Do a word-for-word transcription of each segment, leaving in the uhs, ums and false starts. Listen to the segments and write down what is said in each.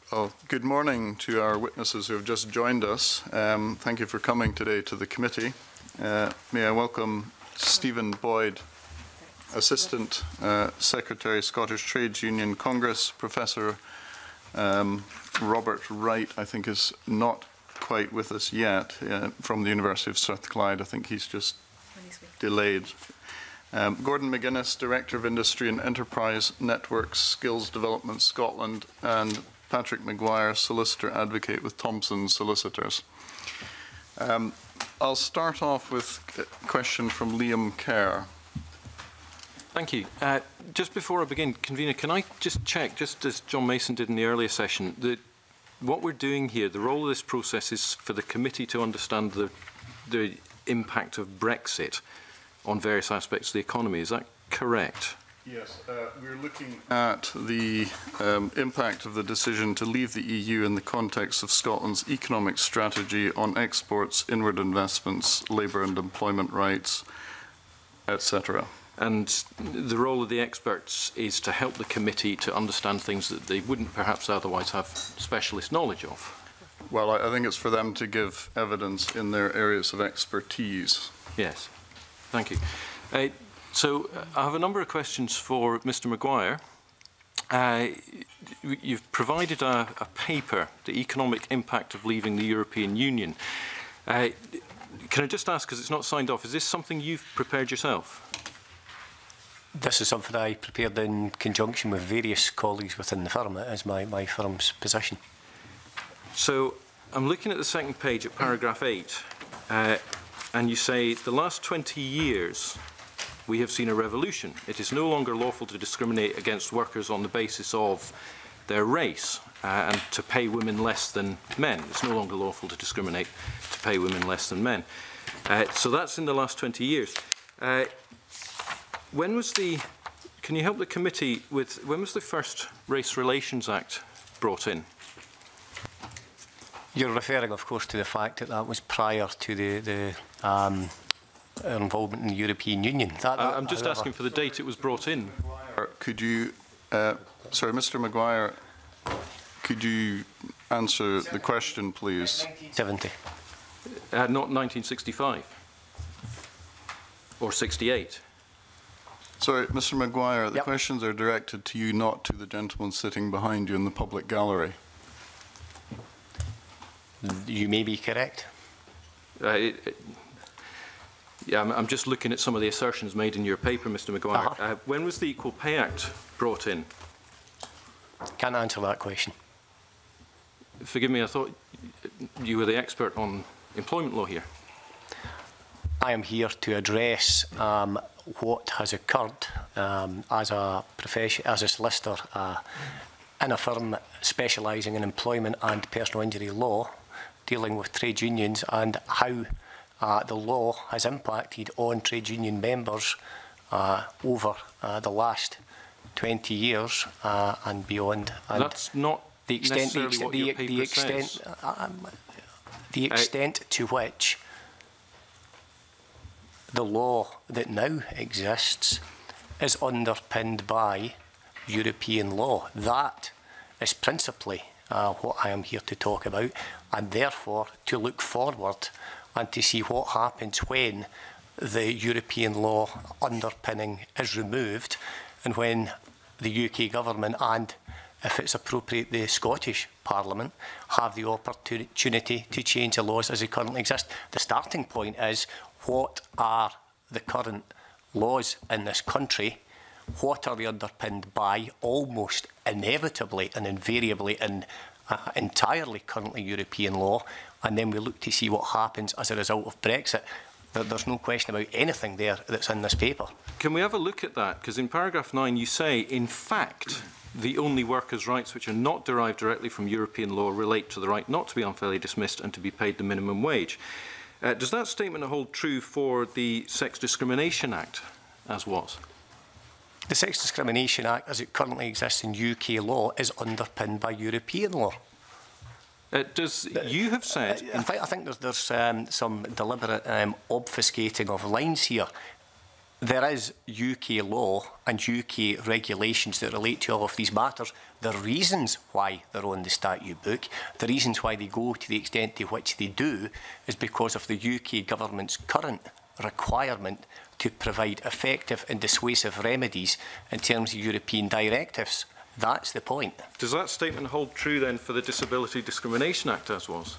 Well, good morning to our witnesses who have just joined us. Um, thank you for coming today to the committee. Uh, may I welcome Stephen Boyd, Assistant uh, Secretary, Scottish Trades Union Congress. Professor um, Robert Wright, I think, is not quite with us yet, uh, from the University of Strathclyde. I think he's just delayed. Um, Gordon McGuinness, Director of Industry and Enterprise Networks, Skills Development Scotland, and Patrick Maguire, Solicitor Advocate with Thompson Solicitors. Um, I'll start off with a question from Liam Kerr. Thank you. Uh, just before I begin, Convener, can I just check, just as John Mason did in the earlier session, that what we're doing here, the role of this process is for the committee to understand the, the impact of Brexit on various aspects of the economy. Is that correct? Yes, uh, we're looking at the um, impact of the decision to leave the E U in the context of Scotland's economic strategy on exports, inward investments, labour and employment rights, et cetera. And the role of the experts is to help the committee to understand things that they wouldn't perhaps otherwise have specialist knowledge of. Well, I, I think it's for them to give evidence in their areas of expertise. Yes, thank you. Uh, So uh, I have a number of questions for Mister Maguire. Uh, you've provided a, a paper, The Economic Impact of Leaving the European Union. Uh, can I just ask, because it's not signed off, is this something you've prepared yourself? This is something I prepared in conjunction with various colleagues within the firm. It is my, my firm's position. So I'm looking at the second page at paragraph eight, uh, and you say, the last twenty years, we have seen a revolution. It is no longer lawful to discriminate against workers on the basis of their race uh, and to pay women less than men. It's no longer lawful to discriminate to pay women less than men. Uh, so that's in the last twenty years. Uh, when was the, can you help the committee with, when was the first Race Relations Act brought in? You're referring, of course, to the fact that that was prior to the, the um, our involvement in the European Union. That, that, I'm just however, asking for the date it was brought in. Could you, uh, sorry, Mister Maguire, could you answer the question, please? nineteen seventy. Uh, not nineteen sixty-five or sixty-eight. Sorry, Mister Maguire, the yep. questions are directed to you, not to the gentleman sitting behind you in the public gallery. You may be correct. Uh, it, it, Yeah, I'm, I'm just looking at some of the assertions made in your paper, Mister Maguire. Uh-huh. uh, when was the Equal Pay Act brought in? Can't answer that question. Forgive me, I thought you were the expert on employment law here. I am here to address um, what has occurred um, as a profession, as a solicitor uh, in a firm specialising in employment and personal injury law, dealing with trade unions and how Uh, the law has impacted on trade union members uh, over uh, the last twenty years uh, and beyond. And that's not the extent, the, ex what the, your paper the extent, says. Um, the extent uh, to which the law that now exists is underpinned by European law. That is principally uh, what I am here to talk about, and therefore to look forward and to see what happens when the European law underpinning is removed and when the U K government and, if it's appropriate, the Scottish Parliament have the opportunity to change the laws as they currently exist. The starting point is, what are the current laws in this country? What are they underpinned by? Almost inevitably and invariably in uh, entirely currently European law. And then we look to see what happens as a result of Brexit. There's no question about anything there that's in this paper. Can we have a look at that? Because in paragraph nine you say, in fact, the only workers' rights which are not derived directly from European law relate to the right not to be unfairly dismissed and to be paid the minimum wage. Uh, does that statement hold true for the Sex Discrimination Act, as was? The Sex Discrimination Act, as it currently exists in U K law, is underpinned by European law. Uh, does you have said? I, I, think, I think there's, there's um, some deliberate um, obfuscating of lines here. there is U K law and U K regulations that relate to all of these matters. The reasons why they're on the statute book, the reasons why they go to the extent to which they do, is because of the U K government's current requirement to provide effective and dissuasive remedies in terms of European directives. That's the point. Does that statement hold true then for the Disability Discrimination Act as was?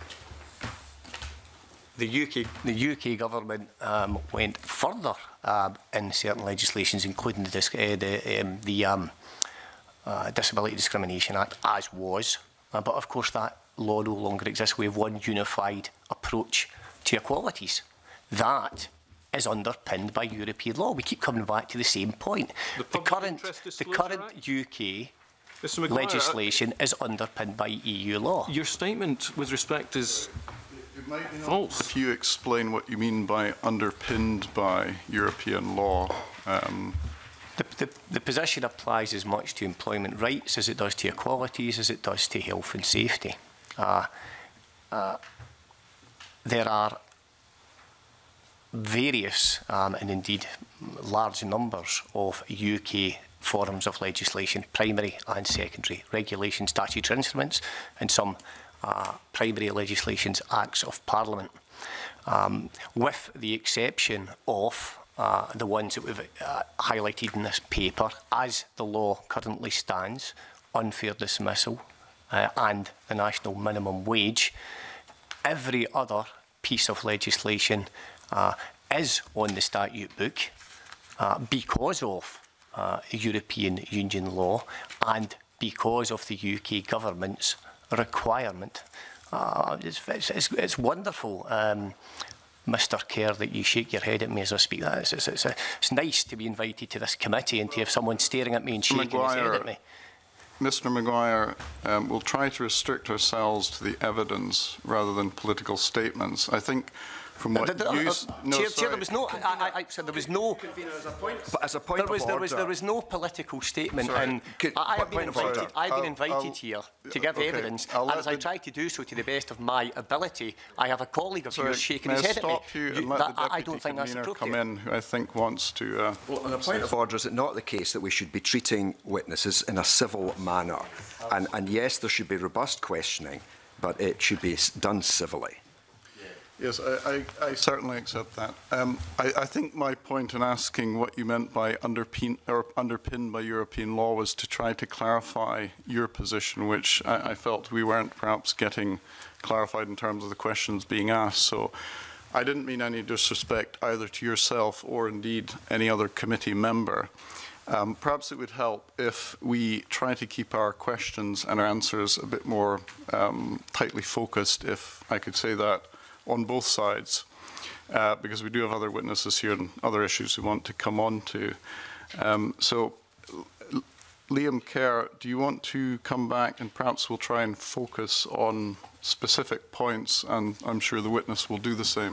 The U K, the U K government um, went further um, in certain legislations, including the, disc, uh, the, um, the um, uh, Disability Discrimination Act, as was. Uh, but of course, that law no longer exists. We have one unified approach to equalities. That is underpinned by European law. We keep coming back to the same point. The, the current, the current Act? U K Mister Maguire, legislation is underpinned by E U law. Your statement with respect is false. If you explain what you mean by underpinned by European law. Um, the, the, the position applies as much to employment rights as it does to equalities, as it does to health and safety. Uh, uh, there are various um, and indeed large numbers of U K forms of legislation, primary and secondary regulation, statutory instruments, and some uh, primary legislations, acts of Parliament, um, with the exception of uh, the ones that we've uh, highlighted in this paper. As the law currently stands, unfair dismissal uh, and the national minimum wage, every other piece of legislation uh, is on the statute book uh, because of uh, European Union law and because of the U K government's requirement. Uh, it's, it's, it's wonderful, um, Mister Kerr, that you shake your head at me as I speak. It's, it's, it's, it's nice to be invited to this committee and to have someone staring at me and shaking Maguire, his head at me. Mister Maguire, um, we'll try to restrict ourselves to the evidence rather than political statements. I think from what the, the, you... Uh, no, Chair, Chair, there was no... I, I, I said there was no... As a point, but as a point there was, of there order... Was, there was no political statement. Sorry, and could, I, I have been invited, I've been I'll, invited I'll, here to give okay, evidence, I'll and as I try to do so to the best of my ability, I have a colleague of yours shaking his head at me. Stop you and you, let that, the I don't think that's convener appropriate. come in, who I think wants to... Uh, well, on a point of order, is it not the case that we should be treating witnesses in a civil manner? And, and yes, there should be robust questioning, but it should be done civilly. Yes, I, I, I certainly accept that. Um, I, I think my point in asking what you meant by underpin, or underpinned by European law was to try to clarify your position, which I, I felt we weren't perhaps getting clarified in terms of the questions being asked. So I didn't mean any disrespect either to yourself or indeed any other committee member. Um, perhaps it would help if we try to keep our questions and our answers a bit more um, tightly focused, if I could say that, on both sides, uh, because we do have other witnesses here and other issues we want to come on to. Um, so, Liam Kerr, do you want to come back and perhaps we'll try and focus on specific points, and I'm sure the witness will do the same.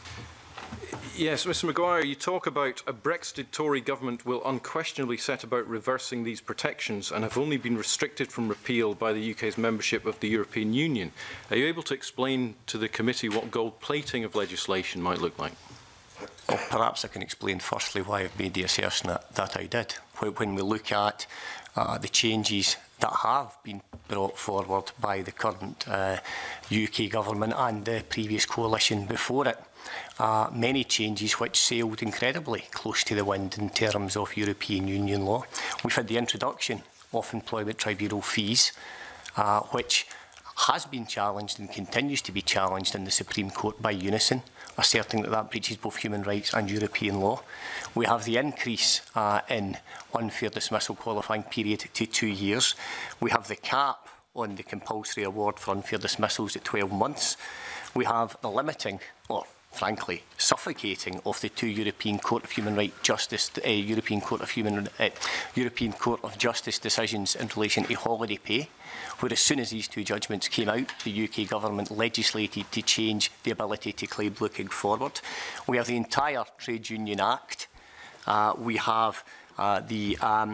Yes, Mister Maguire, you talk about a Brexit Tory government will unquestionably set about reversing these protections and have only been restricted from repeal by the U K's membership of the European Union. Are you able to explain to the committee what gold plating of legislation might look like? Well, perhaps I can explain firstly why I've made the assertion that, that I did. When we look at uh, the changes that have been brought forward by the current uh, U K government and the previous coalition before it, Uh, many changes which sailed incredibly close to the wind in terms of European Union law. We've had the introduction of employment tribunal fees, uh, which has been challenged and continues to be challenged in the Supreme Court by Unison, asserting that that breaches both human rights and European law. We have the increase uh, in unfair dismissal qualifying period to two years. We have the cap on the compulsory award for unfair dismissals at twelve months. We have the limiting, or frankly, suffocating of the two European Court of Human Rights Justice, uh, European Court of Human, uh, European Court of Justice decisions in relation to holiday pay, where as soon as these two judgments came out, the U K government legislated to change the ability to claim looking forward. We have the entire Trade Union Act. Uh, we have uh, the um,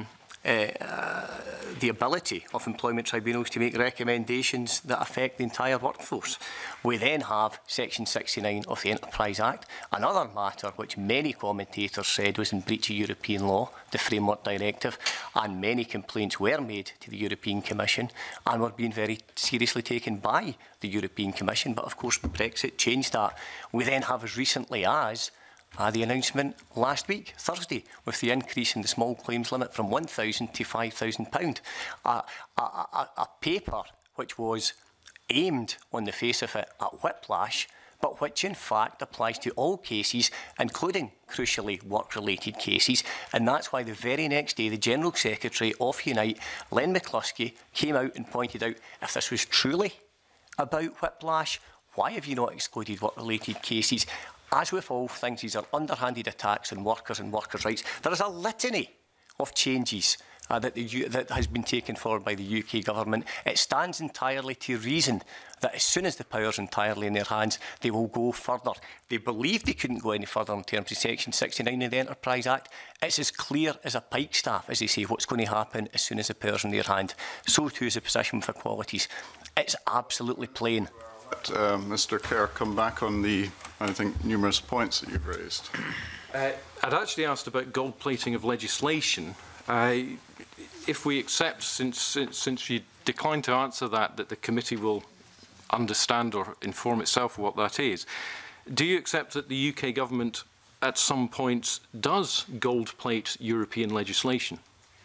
uh, uh, the ability of employment tribunals to make recommendations that affect the entire workforce. We then have Section sixty-nine of the Enterprise Act, another matter which many commentators said was in breach of European law, the Framework Directive, and many complaints were made to the European Commission and were being very seriously taken by the European Commission. But of course Brexit changed that. We then have as recently as Uh, the announcement last week, Thursday, with the increase in the small claims limit from one thousand to five thousand pounds. Uh, a, a, a paper which was aimed on the face of it at whiplash, but which in fact applies to all cases, including, crucially, work-related cases. And that's why the very next day, the General Secretary of Unite, Len McCluskey, came out and pointed out, if this was truly about whiplash, why have you not excluded work-related cases? As with all things, these are underhanded attacks on workers and workers' rights. There is a litany of changes uh, that, the, that has been taken forward by the U K government. It stands entirely to reason that as soon as the power is entirely in their hands, they will go further. They believed they couldn't go any further in terms of Section sixty-nine of the Enterprise Act. It's as clear as a pikestaff, as they say, what's going to happen as soon as the power is in their hand. So too is the position for equalities. It's absolutely plain. Uh, Mr Kerr, come back on the, I think, numerous points that you've raised. Uh, I'd actually asked about gold plating of legislation. Uh, if we accept, since, since, since you declined to answer that, that the committee will understand or inform itself what that is, do you accept that the U K government at some points does gold plate European legislation?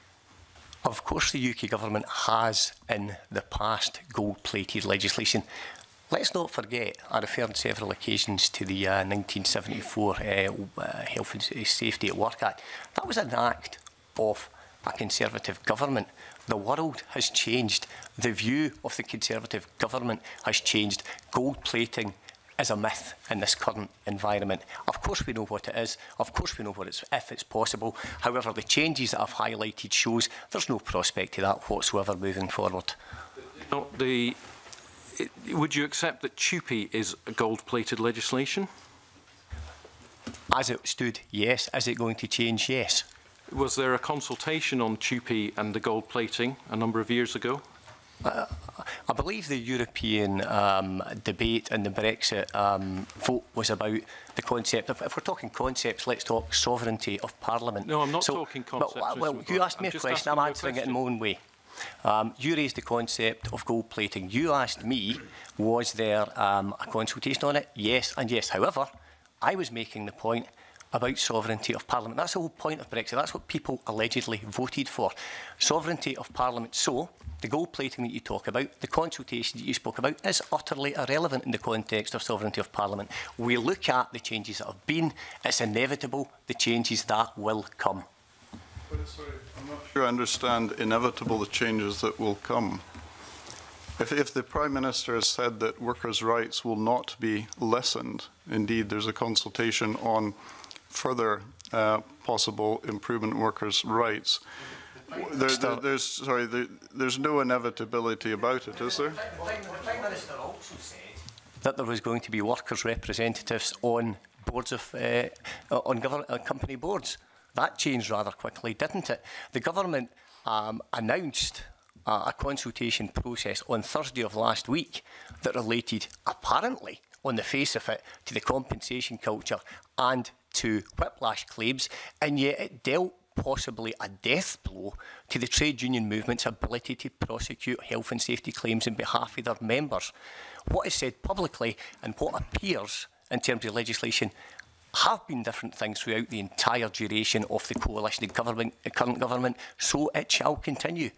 Of course the U K government has in the past gold-plated legislation. Let's not forget, I referred on several occasions to the uh, nineteen seventy-four uh, uh, Health and Safety at Work Act. That was an act of a Conservative government. The world has changed. The view of the Conservative government has changed. Gold plating is a myth in this current environment. Of course we know what it is. Of course we know what it's, if it's possible. However, the changes that I've highlighted shows there's no prospect to that whatsoever moving forward. No, the It, would you accept that T U P I is gold-plated legislation? As it stood, yes. Is it going to change? Yes. Was there a consultation on T U P I and the gold plating a number of years ago? Uh, I believe the European um, debate and the Brexit um, vote was about the concept of, if we're talking concepts, let's talk sovereignty of Parliament. No, I'm not so, talking concepts. But, well, you asked me I'm a question, I'm answering it in my own way. Um, you raised the concept of gold plating. You asked me, was there um, a consultation on it? Yes and yes. However, I was making the point about sovereignty of Parliament. That's the whole point of Brexit. That's what people allegedly voted for. Sovereignty of Parliament. So, the gold plating that you talk about, the consultation that you spoke about, is utterly irrelevant in the context of sovereignty of Parliament. We look at the changes that have been. It's inevitable, the changes that will come. But sorry, I'm not sure I understand inevitable the changes that will come. If, if the Prime Minister has said that workers' rights will not be lessened, indeed there's a consultation on further uh, possible improvement in workers' rights, there, there, there's, sorry, there, there's no inevitability about it, is there? The Prime Minister also said that there was going to be workers' representatives on boards of, uh, on government, uh, company boards. That changed rather quickly, didn't it? The government um, announced uh, a consultation process on Thursday of last week that related, apparently, on the face of it, to the compensation culture and to whiplash claims, and yet it dealt possibly a death blow to the trade union movement's ability to prosecute health and safety claims on behalf of their members. What is said publicly and what appears in terms of legislation have been different things throughout the entire duration of the coalition government, the current government, so it shall continue.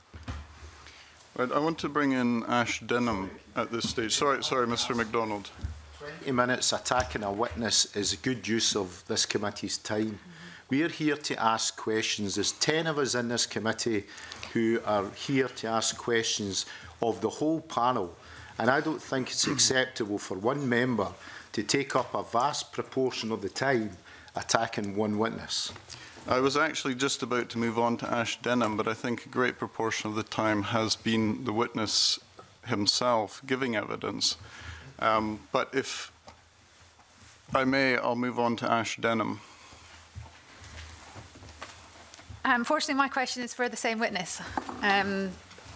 Right, I want to bring in Ash Denham at this stage. Sorry, sorry, Mr MacDonald. twenty minutes attacking a witness is a good use of this committee's time. We are here to ask questions. There's ten of us in this committee who are here to ask questions of the whole panel, and I don't think it's acceptable for one member to take up a vast proportion of the time attacking one witness. I was actually just about to move on to Ash Denham, but I think a great proportion of the time has been the witness himself giving evidence. Um, but if I may, I'll move on to Ash Denham. Unfortunately, my question is for the same witness. Um,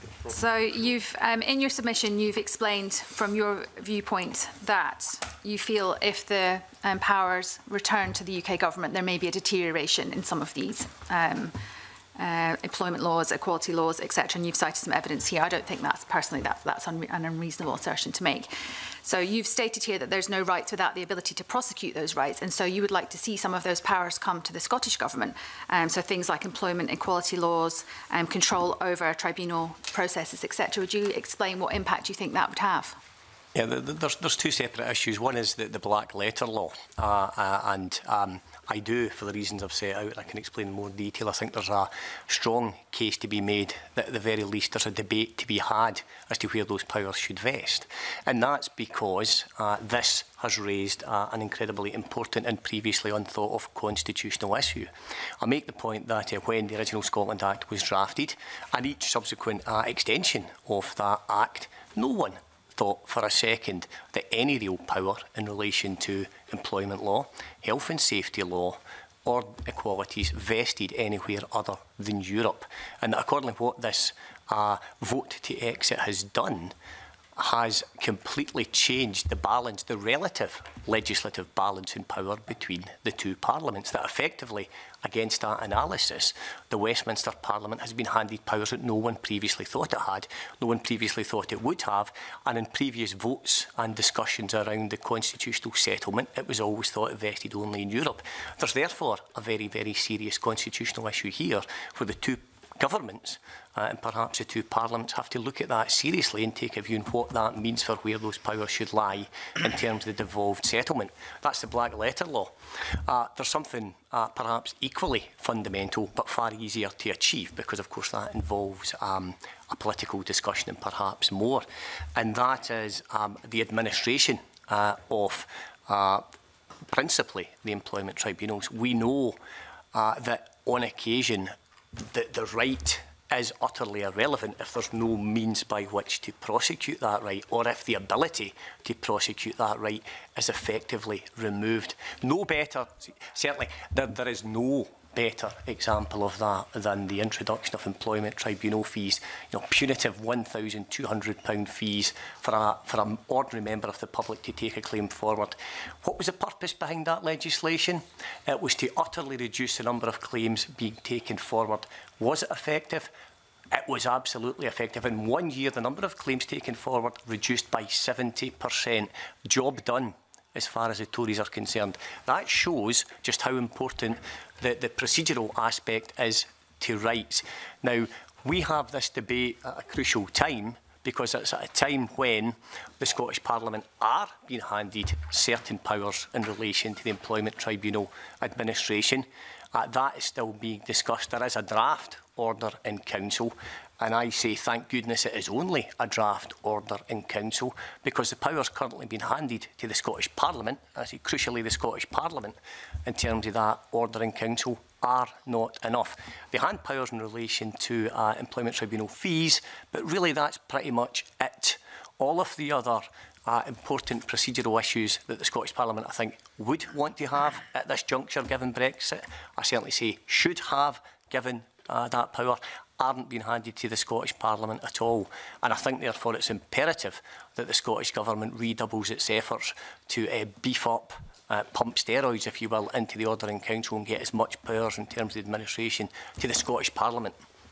so you've, um, in your submission, you've explained from your viewpoint that you feel if the um, powers return to the U K government, there may be a deterioration in some of these um, uh, employment laws, equality laws, et cetera. And you've cited some evidence here. I don't think that's personally that's, that's unre an unreasonable assertion to make. So you've stated here that there's no rights without the ability to prosecute those rights, and so you would like to see some of those powers come to the Scottish Government. Um, so things like employment equality laws, um, control over tribunal processes, et cetera. Would you explain what impact you think that would have? Yeah, there's, there's two separate issues. One is the, the black letter law, uh, uh, and um, I do, for the reasons I've set out, I can explain in more detail. I think there's a strong case to be made that at the very least there's a debate to be had as to where those powers should vest. And that's because uh, this has raised uh, an incredibly important and previously unthought of constitutional issue. I make the point that uh, when the original Scotland Act was drafted and each subsequent uh, extension of that Act, no one thought for a second that any real power in relation to employment law, health and safety law, or equalities vested anywhere other than Europe. And that according to what this uh, vote to exit has done, has completely changed the balance, the relative legislative balance in power between the two parliaments. That effectively, against that analysis, the Westminster Parliament has been handed powers that no one previously thought it had, no one previously thought it would have, and in previous votes and discussions around the constitutional settlement, it was always thought it vested only in Europe. There's therefore a very, very serious constitutional issue here where the two governments uh, and perhaps the two parliaments have to look at that seriously and take a view on what that means for where those powers should lie in terms of the devolved settlement. That's the black letter law. Uh, there's something uh, perhaps equally fundamental but far easier to achieve because of course that involves um, a political discussion and perhaps more, and that is um, the administration uh, of uh, principally the employment tribunals. We know uh, that on occasion the, the right is utterly irrelevant if there's no means by which to prosecute that right, or if the ability to prosecute that right is effectively removed. No better, certainly there, there is no better example of that than the introduction of employment tribunal fees, you know, punitive one thousand two hundred pound fees for a for an ordinary member of the public to take a claim forward. What was the purpose behind that legislation? It was to utterly reduce the number of claims being taken forward. Was it effective? It was absolutely effective. In one year, the number of claims taken forward reduced by seventy percent. Job done, as far as the Tories are concerned. That shows just how important the, the procedural aspect is to rights. Now, we have this debate at a crucial time because it's at a time when the Scottish Parliament are being handed certain powers in relation to the Employment Tribunal administration. Uh, that is still being discussed. There is a draft order in Council, and I say thank goodness it is only a draft order in Council, because the powers currently being handed to the Scottish Parliament, I say crucially the Scottish Parliament, in terms of that order in Council, are not enough. They hand powers in relation to uh, Employment Tribunal fees, but really that's pretty much it. All of the other Uh, important procedural issues that the Scottish Parliament, I think, would want to have at this juncture, given Brexit, I certainly say should have, given uh, that power, aren't being handed to the Scottish Parliament at all. And I think, therefore, it's imperative that the Scottish Government redoubles its efforts to uh, beef up, uh, pump steroids, if you will, into the Order in Council and get as much powers in terms of administration to the Scottish Parliament.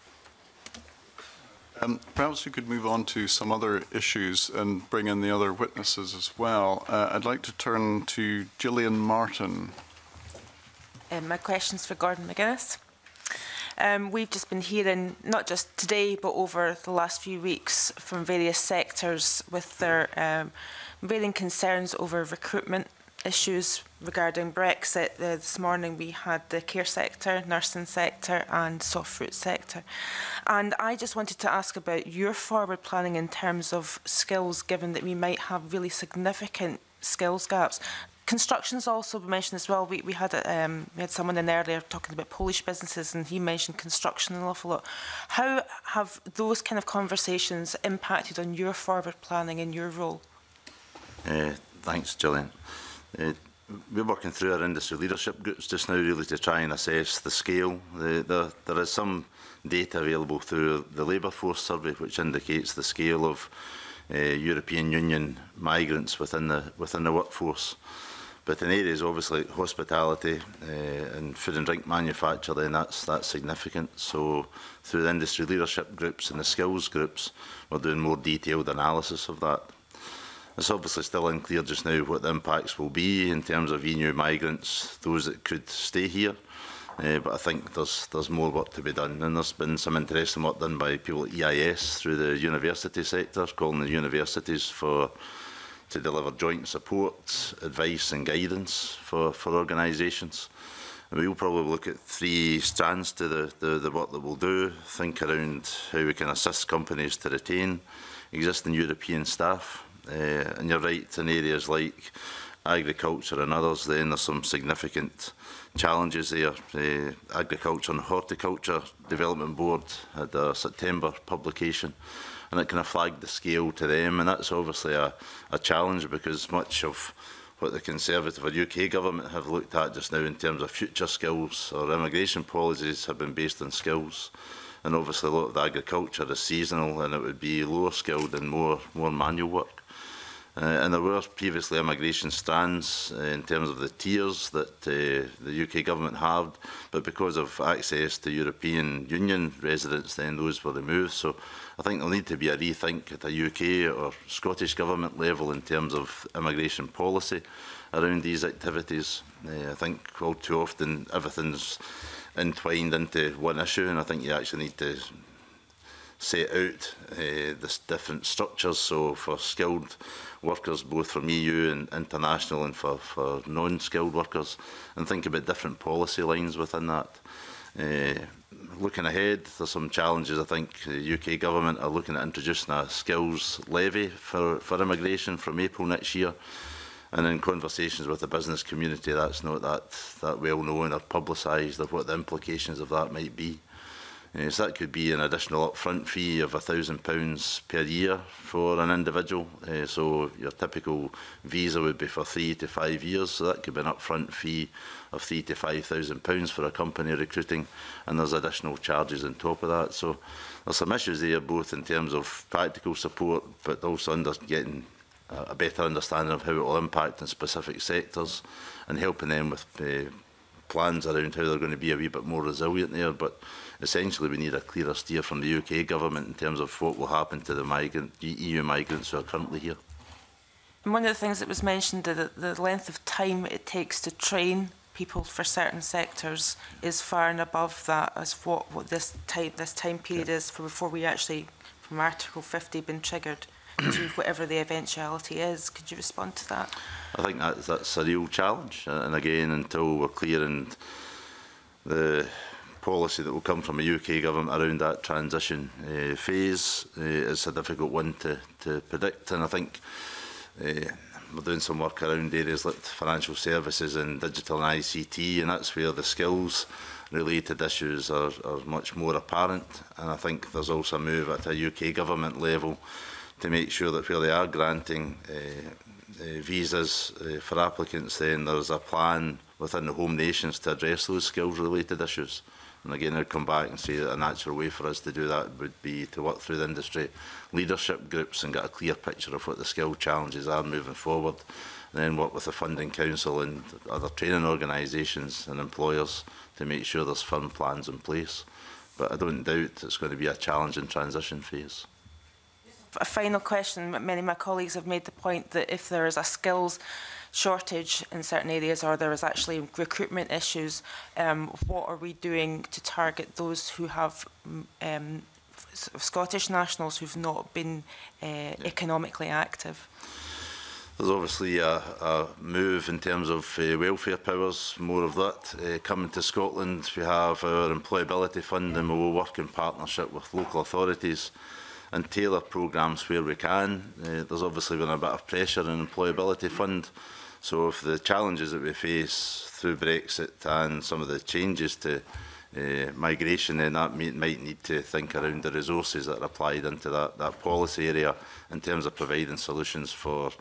Um, perhaps we could move on to some other issues and bring in the other witnesses as well. Uh, I'd like to turn to Gillian Martin. Um, my question's for Gordon McGuinness. Um, we've just been hearing, not just today, but over the last few weeks, from various sectors with their um, varying concerns over recruitment issues regarding Brexit. Uh, this morning we had the care sector, nursing sector and soft fruit sector. And I just wanted to ask about your forward planning in terms of skills, given that we might have really significant skills gaps. Construction's also mentioned as well. We, we, had a, um, we had someone in earlier talking about Polish businesses, and he mentioned construction an awful lot. How have those kind of conversations impacted on your forward planning in your role? Uh, thanks, Gillian. Uh, we're working through our industry leadership groups just now, really to try and assess the scale. The, the, there is some data available through the Labour Force Survey which indicates the scale of uh, European Union migrants within the within the workforce. But in areas obviously like hospitality uh, and food and drink manufacture, then that's that's significant. So through the industry leadership groups and the skills groups, we're doing more detailed analysis of that. It's obviously still unclear just now what the impacts will be in terms of E U migrants, those that could stay here. Uh, but I think there's there's more work to be done, and there's been some interesting work done by people at E I S through the university sector, calling the universities for to deliver joint support, advice and guidance for, for organisations. And we will probably look at three strands to the, the, the work that we'll do, think around how we can assist companies to retain existing European staff. Uh, and you're right, in areas like agriculture and others, then there's some significant challenges there. Uh, Agriculture and Horticulture Development Board had a September publication, and it kind of flagged the scale to them, and that's obviously a, a challenge, because much of what the Conservative or U K government have looked at just now in terms of future skills or immigration policies have been based on skills. And obviously a lot of the agriculture is seasonal, and it would be lower skilled and more, more manual work. Uh, and there were previously immigration strands uh, in terms of the tiers that uh, the U K government had, but because of access to European Union residents, then those were removed. So I think there'll need to be a rethink at a U K or Scottish government level in terms of immigration policy around these activities. Uh, I think all too often everything's entwined into one issue, and I think you actually need to set out uh, the different structures. So for skilled workers, both from E U and international, and for, for non-skilled workers, and think about different policy lines within that. Uh, looking ahead, there's some challenges. I think the U K government are looking at introducing a skills levy for, for immigration from April next year. And in conversations with the business community, that's not that, that well known or publicised of what the implications of that might be. Uh, so that could be an additional upfront fee of one thousand pounds per year for an individual. Uh, so your typical visa would be for three to five years. So that could be an upfront fee of three to five thousand pounds for a company recruiting, and there's additional charges on top of that. So there's some issues there, both in terms of practical support, but also under getting a better understanding of how it will impact in specific sectors, and helping them with uh, plans around how they're going to be a wee bit more resilient there. But essentially we need a clearer steer from the U K government in terms of what will happen to the migrant, E U migrants who are currently here. And one of the things that was mentioned, the, the length of time it takes to train people for certain sectors is far and above that as what, what this time this time period is for before we actually, from Article fifty, been triggered to whatever the eventuality is. Could you respond to that? I think that, that's a real challenge, and again, until we're clear in the policy that will come from the U K government around that transition uh, phase, uh, it's a difficult one to, to predict. And I think uh, we're doing some work around areas like financial services and digital and I C T, and that's where the skills related issues are, are much more apparent. And I think there's also a move at a U K government level to make sure that where they are granting uh, uh, visas uh, for applicants, then there's a plan within the home nations to address those skills related issues. And again, I'd come back and say that a natural way for us to do that would be to work through the industry leadership groups and get a clear picture of what the skill challenges are moving forward, and then work with the Funding Council and other training organisations and employers to make sure there's firm plans in place. But I don't doubt it's going to be a challenging transition phase. A final question. Many of my colleagues have made the point that if there is a skills shortage in certain areas, or there is actually recruitment issues, um, what are we doing to target those who have um, Scottish nationals who've not been uh, yeah. economically active? There's obviously a, a move in terms of uh, welfare powers, more of that uh, coming to Scotland. We have our employability fund, and we will work in partnership with local authorities and tailor programmes where we can. Uh, there's obviously been a bit of pressure in employability fund, so if the challenges that we face through Brexit and some of the changes to uh, migration, then that may, might need to think around the resources that are applied into that, that policy area in terms of providing solutions for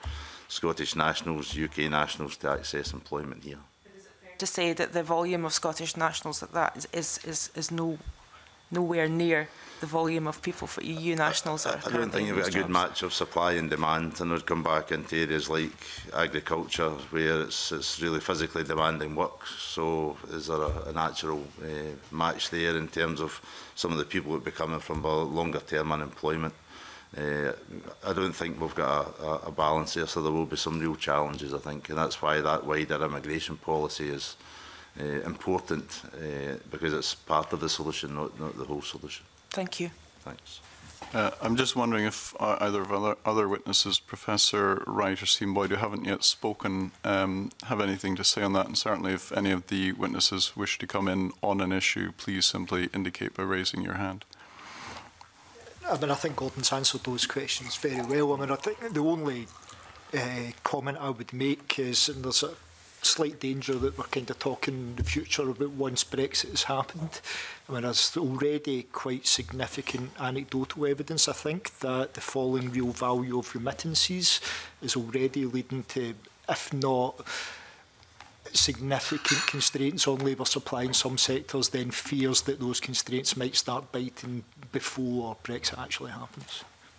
Scottish nationals, U K nationals to access employment here. To say that the volume of Scottish nationals at that is, is, is, is no, nowhere near the volume of people for E U nationals. I, I don't think you've got a good match of supply and demand, and would come back into areas like agriculture where it's, it's really physically demanding work. So is there a, a natural uh, match there in terms of some of the people that would be coming from longer term unemployment? Uh, I don't think we've got a, a, a balance here, so there will be some real challenges, I think, and that's why that wider immigration policy is uh, important, uh, because it's part of the solution, not, not the whole solution. Thank you. Thanks. Uh, I'm just wondering if uh, either of other, other witnesses, Professor Wright or Stephen Boyd, who haven't yet spoken, um, have anything to say on that. And certainly if any of the witnesses wish to come in on an issue, please simply indicate by raising your hand. I mean, I think Gordon's answered those questions very well. I mean, I think the only uh, comment I would make is, and there's a slight danger that we're kind of talking in the future about once Brexit has happened. I mean, there's already quite significant anecdotal evidence, I think, that the falling real value of remittances is already leading to, if not significant constraints on labour supply in some sectors, then fears that those constraints might start biting before Brexit actually happens.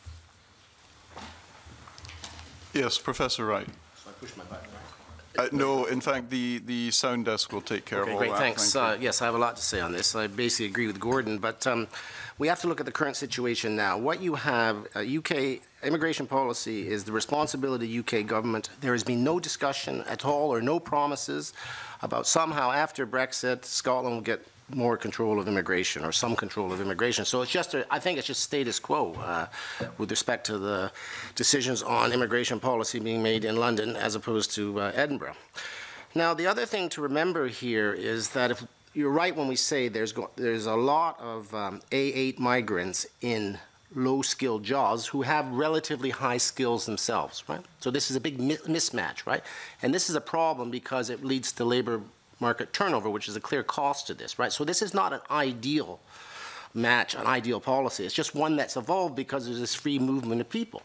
Yes, Professor Wright. So I push my button, right? Uh, no, in fact, the, the sound desk will take care okay, of all great, that. thanks. Thank uh, yes, I have a lot to say on this. I basically agree with Gordon, but um, we have to look at the current situation now. What you have, uh, U K immigration policy is the responsibility of the U K government. There has been no discussion at all or no promises about somehow after Brexit, Scotland will get more control of immigration or some control of immigration. So it's just, a, I think it's just status quo uh, with respect to the decisions on immigration policy being made in London as opposed to uh, Edinburgh. Now, the other thing to remember here is that if you're right when we say there's, go there's a lot of um, A eight migrants in low-skilled jobs who have relatively high skills themselves, right? So this is a big mi mismatch, right? And this is a problem because it leads to labor market turnover, which is a clear cost to this, right? So this is not an ideal match, an ideal policy. It's just one that's evolved because there's this free movement of people.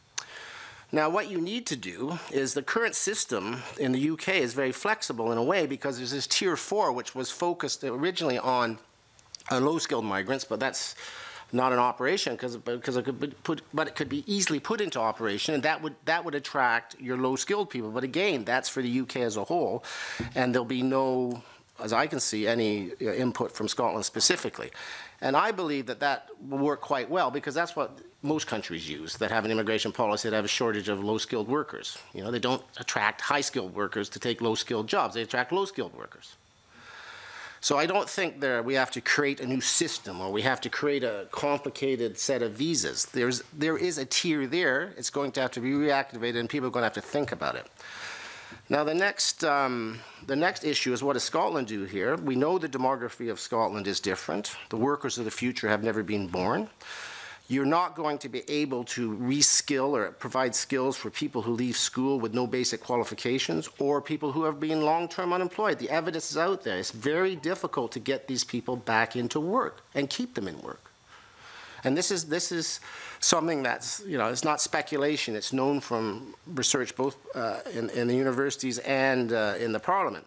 Now, what you need to do is the current system in the U K is very flexible in a way because there's this tier four, which was focused originally on, on low-skilled migrants, but that's not an operation because because it could be put, but it could be easily put into operation, and that would that would attract your low-skilled people. But again, that's for the U K as a whole, and there'll be no, as I can see, any input from Scotland specifically. And I believe that that will work quite well because that's what most countries use that have an immigration policy that have a shortage of low-skilled workers. You know, they don't attract high-skilled workers to take low-skilled jobs. They attract low-skilled workers. So I don't think there we have to create a new system or we have to create a complicated set of visas. There's, there is a tier there. It's going to have to be reactivated and people are going to have to think about it. Now the next, um, the next issue is what does Scotland do here? We know the demography of Scotland is different. The workers of the future have never been born. You're not going to be able to reskill or provide skills for people who leave school with no basic qualifications or people who have been long-term unemployed. The evidence is out there. It's very difficult to get these people back into work and keep them in work. And this is, this is something that's, you know, it's not speculation. It's known from research both uh, in, in the universities and uh, in the Parliament.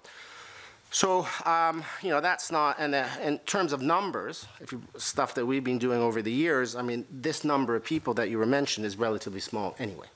So, um, you know, that's not, and uh, in terms of numbers, if you, stuff that we've been doing over the years, I mean, this number of people that you were mentioned is relatively small anyway.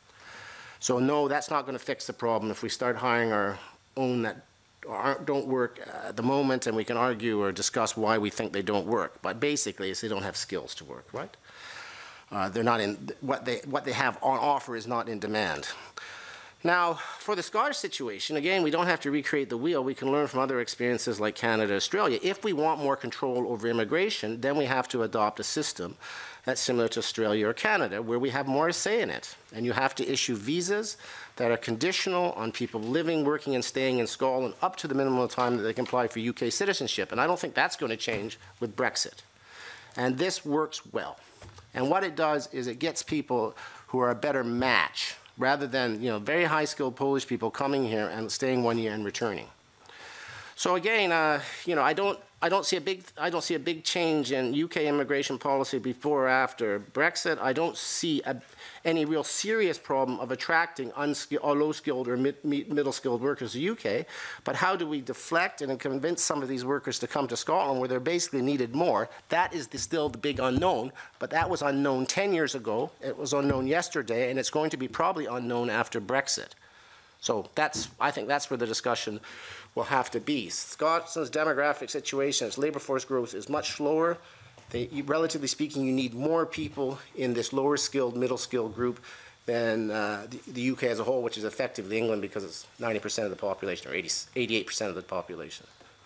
So, no, that's not going to fix the problem if we start hiring our own that aren't, don't work at the moment, and we can argue or discuss why we think they don't work. But basically, it's they don't have skills to work, right? Uh, they're not in, what they, what they have on offer is not in demand. Now, for the Scottish situation, again, we don't have to recreate the wheel. We can learn from other experiences like Canada, Australia. If we want more control over immigration, then we have to adopt a system that's similar to Australia or Canada, where we have more say in it. And you have to issue visas that are conditional on people living, working, and staying in Scotland up to the minimum time that they can apply for U K citizenship. And I don't think that's going to change with Brexit. And this works well. And what it does is it gets people who are a better match rather than, you know, very high-skilled Polish people coming here and staying one year and returning. So again, uh, you know, I don't, I don't see a big, I don't see a big change in U K immigration policy before or after Brexit. I don't see a, any real serious problem of attracting unskilled or low-skilled or mid, middle-skilled workers to the U K. But how do we deflect and convince some of these workers to come to Scotland where they're basically needed more? That is the, still the big unknown. But that was unknown ten years ago. It was unknown yesterday, and it's going to be probably unknown after Brexit. So that's, I think that's where the discussion will have to be. Scotland's demographic situation, its labour force growth is much slower. They, relatively speaking, you need more people in this lower skilled, middle skilled group than uh, the, the U K as a whole, which is effectively England because it's ninety percent of the population or eighty, eighty-eight percent of the population.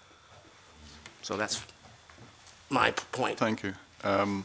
So that's my point. Thank you. Um,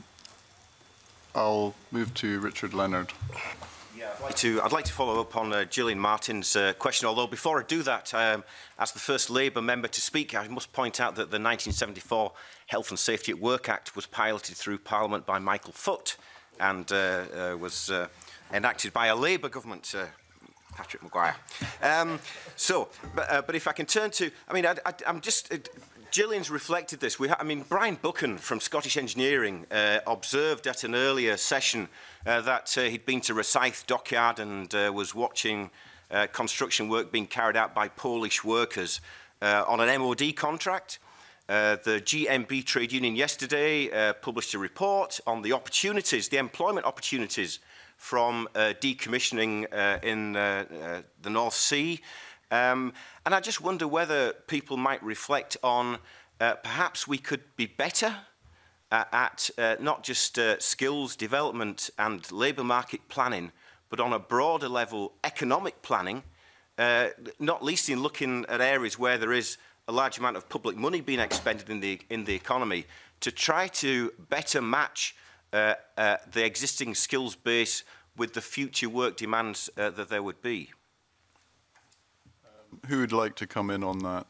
I'll move to Richard Leonard. Yeah, I'd like to, I'd like to follow up on uh, Gillian Martin's uh, question, although before I do that, um, as the first Labour member to speak, I must point out that the nineteen seventy-four Health and Safety at Work Act was piloted through Parliament by Michael Foot and uh, uh, was uh, enacted by a Labour government, uh, Patrick Maguire. Um, so, but, uh, but if I can turn to, I mean, I, I, I'm just... Uh, Gillian's reflected this. We ha I mean, Brian Buchan from Scottish Engineering uh, observed at an earlier session uh, that uh, he'd been to Rosyth Dockyard and uh, was watching uh, construction work being carried out by Polish workers uh, on an M O D contract. Uh, the G M B trade union yesterday uh, published a report on the opportunities, the employment opportunities from uh, decommissioning uh, in uh, uh, the North Sea. Um, and I just wonder whether people might reflect on uh, perhaps we could be better uh, at uh, not just uh, skills development and labour market planning, but on a broader level economic planning, uh, not least in looking at areas where there is a large amount of public money being expended in the, in the economy, to try to better match uh, uh, the existing skills base with the future work demands uh, that there would be. Who would like to come in on that?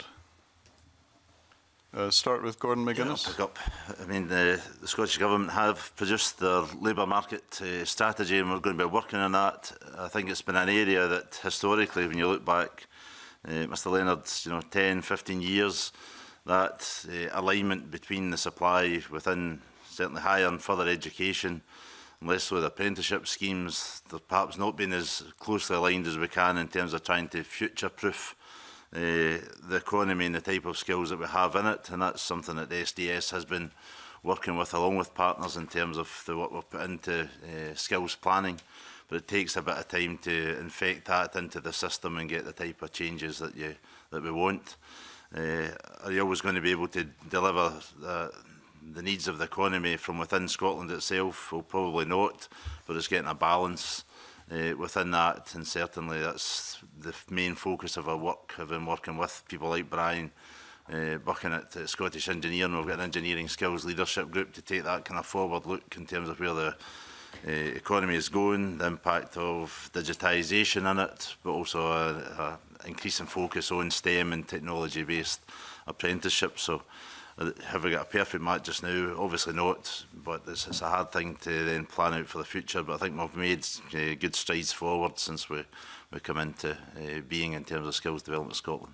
Uh, start with Gordon McGuinness. Yeah, pick up. I mean, the, the Scottish Government have produced their labour market uh, strategy, and we're going to be working on that. I think it's been an area that historically, when you look back, uh, Mr Leonard's, you know, ten, fifteen years, that uh, alignment between the supply within certainly higher and further education, less with apprenticeship schemes, they've perhaps not been as closely aligned as we can in terms of trying to future-proof uh, the economy and the type of skills that we have in it, and that's something that the S D S has been working with along with partners in terms of the work we've put into uh, skills planning. But it takes a bit of time to infect that into the system and get the type of changes that you that we want. Uh, are you always going to be able to deliver uh, the needs of the economy from within Scotland itself? Well, probably not, but it's getting a balance uh, within that, and certainly that's the main focus of our work. I've been working with people like Brian uh, Buchan at uh, Scottish Engineering. We've got an engineering skills leadership group to take that kind of forward look in terms of where the uh, economy is going, the impact of digitisation in it, but also a, a increasing focus on STEM and technology-based apprenticeship. So, have we got a perfect match just now? Obviously not, but it's, it's a hard thing to then plan out for the future. But I think we've made uh, good strides forward since we, we come into uh, being in terms of skills development Scotland.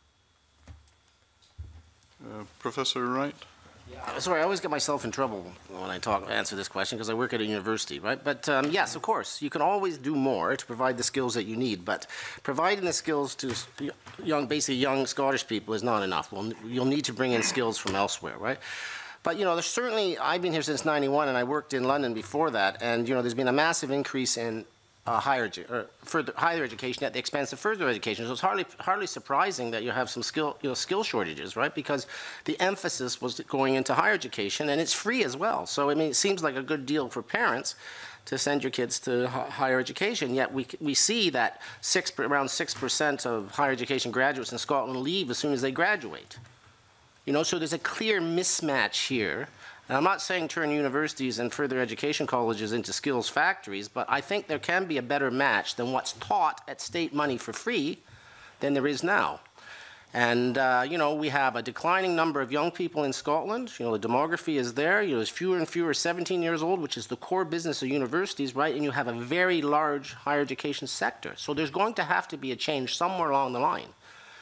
Uh, Professor Wright? Yeah, sorry, I always get myself in trouble when I talk answer this question because I work at a university, right? But um, yes, of course, you can always do more to provide the skills that you need. But providing the skills to young, basically young Scottish people is not enough. Well, you'll need to bring in skills from elsewhere, right? But you know, there's certainly. I've been here since ninety-one, and I worked in London before that. And you know, there's been a massive increase in Uh, higher, or further, higher education at the expense of further education. So it's hardly, hardly surprising that you have some skill, you know, skill shortages, right? Because the emphasis was going into higher education, and it's free as well. So I mean, it seems like a good deal for parents to send your kids to higher education. Yet we we see that six, around six percent of higher education graduates in Scotland leave as soon as they graduate. You know, so there's a clear mismatch here. And I'm not saying turn universities and further education colleges into skills factories, but I think there can be a better match than what's taught at state money for free than there is now. And, uh, you know, we have a declining number of young people in Scotland. You know, the demography is there. You know, there's fewer and fewer seventeen years old, which is the core business of universities, right? And you have a very large higher education sector. So there's going to have to be a change somewhere along the line.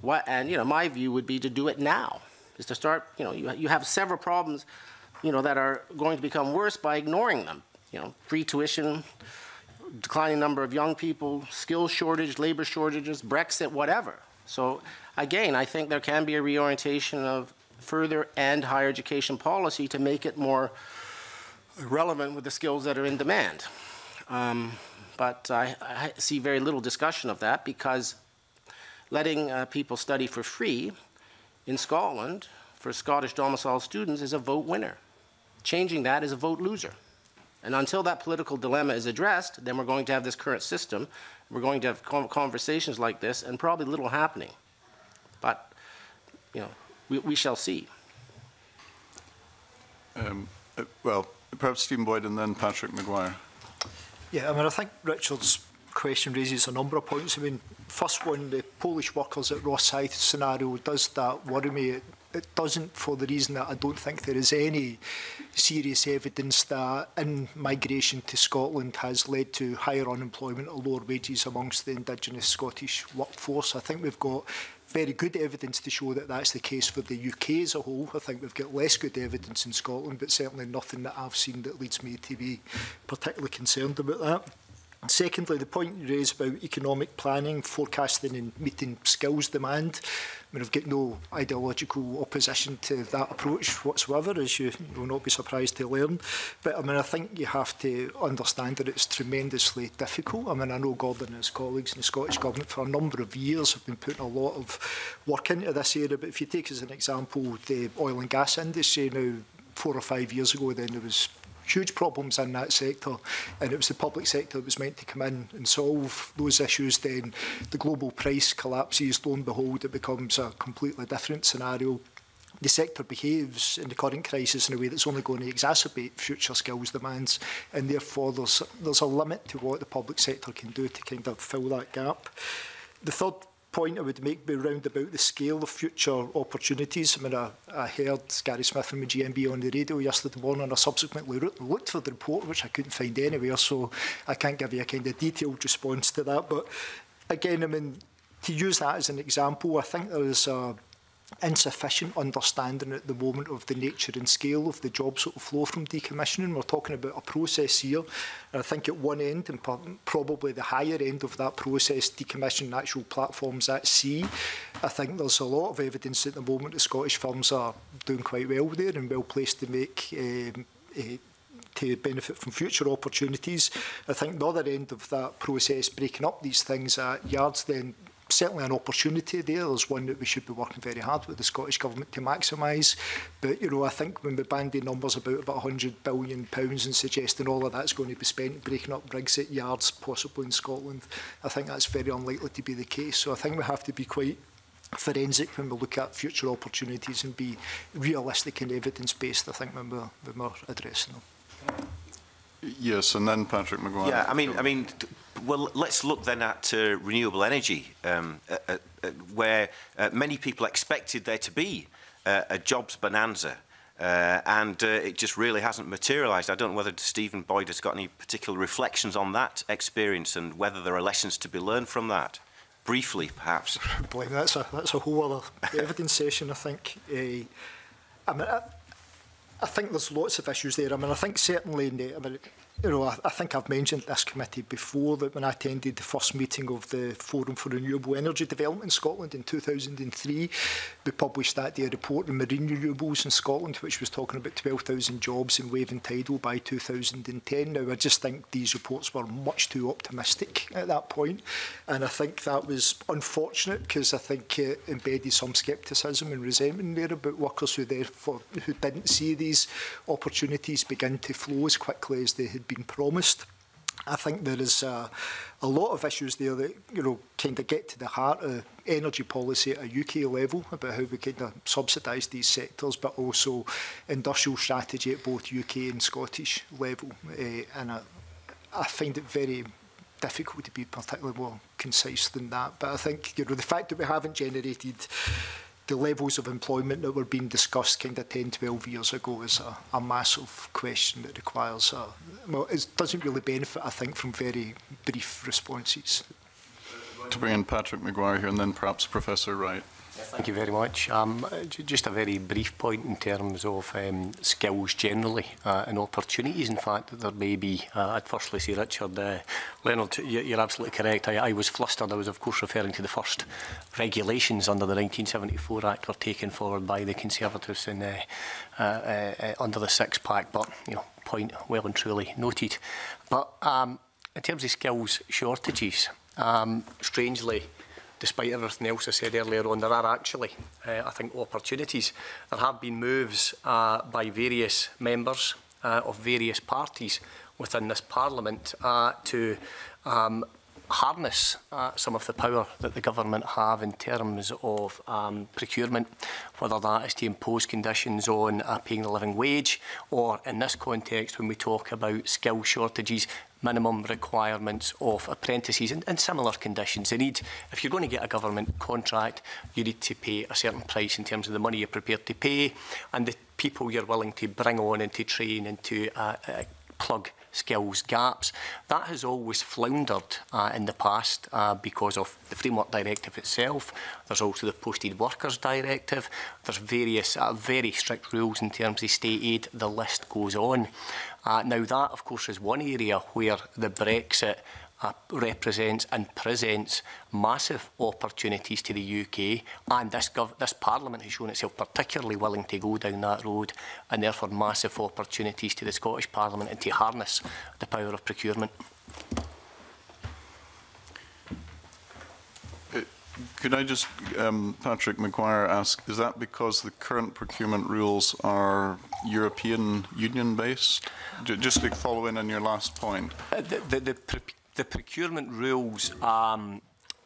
What, and, you know, my view would be to do it now, is to start, you know, you, you have several problems, you know, that are going to become worse by ignoring them. You know, free tuition, declining number of young people, skills shortage, labor shortages, Brexit, whatever. So, again, I think there can be a reorientation of further and higher education policy to make it more relevant with the skills that are in demand. Um, but I, I see very little discussion of that, because letting uh, people study for free in Scotland for Scottish domiciled students is a vote winner. Changing that is a vote loser. And until that political dilemma is addressed, then we're going to have this current system. We're going to have conversations like this, and probably little happening. But, you know, we, we shall see. Um, uh, well, perhaps Stephen Boyd and then Patrick Maguire. Yeah, I mean, I think Richard's question raises a number of points. I mean, first one, the Polish workers at Rosyth scenario, does that worry me? It, it doesn't, for the reason that I don't think there is any serious evidence that in migration to Scotland has led to higher unemployment or lower wages amongst the indigenous Scottish workforce. I think we've got very good evidence to show that that's the case for the U K as a whole. I think we've got less good evidence in Scotland, but certainly nothing that I've seen that leads me to be particularly concerned about that. Secondly, the point you raised about economic planning, forecasting and meeting skills demand. I mean, I've got no ideological opposition to that approach whatsoever, as you will not be surprised to learn. But I mean, I think you have to understand that it's tremendously difficult. I mean, I know Gordon and his colleagues in the Scottish Government for a number of years have been putting a lot of work into this area. But if you take as an example the oil and gas industry, now four or five years ago, then there was huge problems in that sector, and it was the public sector that was meant to come in and solve those issues. Then the global price collapses, lo and behold, it becomes a completely different scenario. The sector behaves in the current crisis in a way that's only going to exacerbate future skills demands, and therefore there's, there's a limit to what the public sector can do to kind of fill that gap. The third point I would make be round about the scale of future opportunities. I mean, I, I heard Gary Smith from the G M B on the radio yesterday morning, and I subsequently looked for the report, which I couldn't find anywhere, so I can't give you a kind of detailed response to that. But again, I mean, to use that as an example, I think there is a insufficient understanding at the moment of the nature and scale of the jobs that will flow from decommissioning. We're talking about a process here, and I think at one end, and probably the higher end of that process, decommissioning actual platforms at sea, I think there's a lot of evidence at the moment that Scottish firms are doing quite well there and well placed to make um, uh, to benefit from future opportunities. I think the other end of that process, breaking up these things at yards, then certainly an opportunity there. There's one that we should be working very hard with the Scottish Government to maximise. But, you know, I think when we bandy numbers about about one hundred billion pounds and suggesting all of that's going to be spent breaking up rigs at yards, possibly in Scotland, I think that's very unlikely to be the case. So I think we have to be quite forensic when we look at future opportunities and be realistic and evidence-based, I think, when we're, when we're addressing them. Yes, and then Patrick Maguire. Yeah, I mean, I mean, well, let's look then at uh, renewable energy, um, uh, uh, where uh, many people expected there to be uh, a jobs bonanza, uh, and uh, it just really hasn't materialised. I don't know whether Stephen Boyd has got any particular reflections on that experience and whether there are lessons to be learned from that. Briefly, perhaps. Boy, that's a that's a whole other evidence session, I think. Uh, I mean. I, I think there's lots of issues there. I mean, I think certainly, in the, I mean, you know, I, I think I've mentioned this committee before that when I attended the first meeting of the Forum for Renewable Energy Development in Scotland in two thousand three, we published that day a report on marine renewables in Scotland, which was talking about twelve thousand jobs in wave and tidal by two thousand ten. Now, I just think these reports were much too optimistic at that point, and I think that was unfortunate because I think it embedded some scepticism and resentment there about workers who therefore who didn't see these opportunities begin to flow as quickly as they had been promised. I think there is a, a lot of issues there that, you know, kind of get to the heart of energy policy at a U K level about how we kind of subsidise these sectors, but also industrial strategy at both U K and Scottish level. Uh, and I, I find it very difficult to be particularly more concise than that. But I think, you know, the fact that we haven't generated the levels of employment that were being discussed kind of ten, twelve years ago is a, a massive question that requires a, well, it doesn't really benefit, I think, from very brief responses. to bring in Patrick Maguire here and then perhaps Professor Wright. Thank you very much. Um, just a very brief point in terms of um, skills generally uh, and opportunities, in fact, that there may be. Uh, I'd firstly say, Richard, uh, Leonard, you're absolutely correct. I, I was flustered. I was, of course, referring to the first regulations under the nineteen seventy-four Act were taken forward by the Conservatives in, uh, uh, uh, under the Six-Pack, but, you know, point well and truly noted. But um, in terms of skills shortages, um, strangely, despite everything else I said earlier on, there are actually, uh, I think, opportunities. There have been moves uh, by various members uh, of various parties within this Parliament uh, to um, harness uh, some of the power that the government have in terms of um, procurement, whether that is to impose conditions on uh, paying the living wage, or in this context, when we talk about skill shortages, minimum requirements of apprentices and, and similar conditions. They need, if you're going to get a government contract, you need to pay a certain price in terms of the money you're prepared to pay and the people you're willing to bring on and to train and to uh, uh, plug skills gaps. That has always floundered uh, in the past uh, because of the Framework Directive itself. There's also the Posted Workers Directive. There's various uh, very strict rules in terms of state aid. The list goes on. Uh, now that, of course, is one area where the Brexit uh, represents and presents massive opportunities to the U K, and this, gov this Parliament has shown itself particularly willing to go down that road, and therefore massive opportunities to the Scottish Parliament and to harness the power of procurement. Could I just, um, Patrick Maguire, ask, is that because the current procurement rules are European Union based? Just to follow in on your last point. Uh, the, the, the, pr the procurement rules um,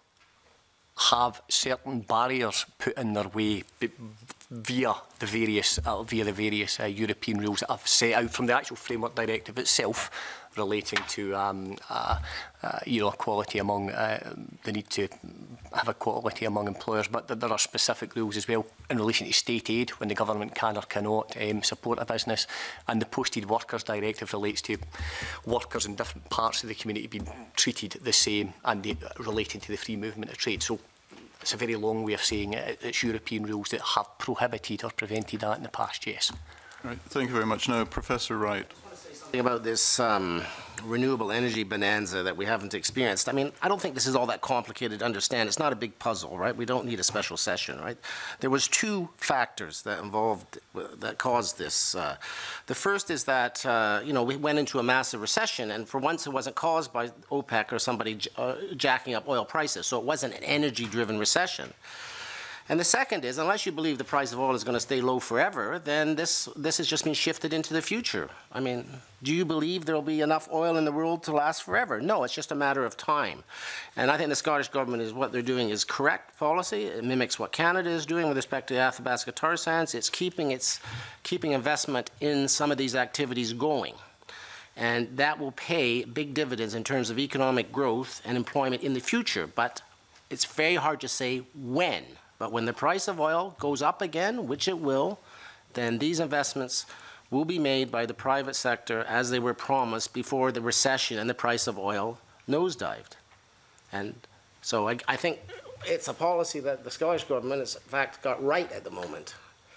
have certain barriers put in their way via the various uh, via the various uh, European rules that I've set out from the actual Framework Directive itself, relating to um, uh, uh, you know, equality among uh, the need to have equality among employers, but th there are specific rules as well in relation to state aid when the government can or cannot um, support a business, and the Posted Workers Directive relates to workers in different parts of the community being treated the same and the, relating to the free movement of trade. So it's a very long way of saying it. It's European rules that have prohibited or prevented that in the past, yes. Right, thank you very much. Now, Professor Wright. About this um, renewable energy bonanza that we haven't experienced. I mean, I don't think this is all that complicated to understand. It's not a big puzzle, right? We don't need a special session, right? There was two factors that involved, that caused this. Uh, the first is that, uh, you know, we went into a massive recession, and for once it wasn't caused by OPEC or somebody uh, jacking up oil prices, so it wasn't an energy-driven recession. And the second is, unless you believe the price of oil is going to stay low forever, then this, this has just been shifted into the future. I mean, do you believe there will be enough oil in the world to last forever? No, it's just a matter of time. And I think the Scottish Government is, what they're doing is correct policy. It mimics what Canada is doing with respect to the Athabasca tar sands. It's keeping, it's keeping investment in some of these activities going. And that will pay big dividends in terms of economic growth and employment in the future. But it's very hard to say when. But when the price of oil goes up again, which it will, then these investments will be made by the private sector as they were promised before the recession and the price of oil nosedived. And so I, I think it's a policy that the Scottish Government has, in fact, got right at the moment.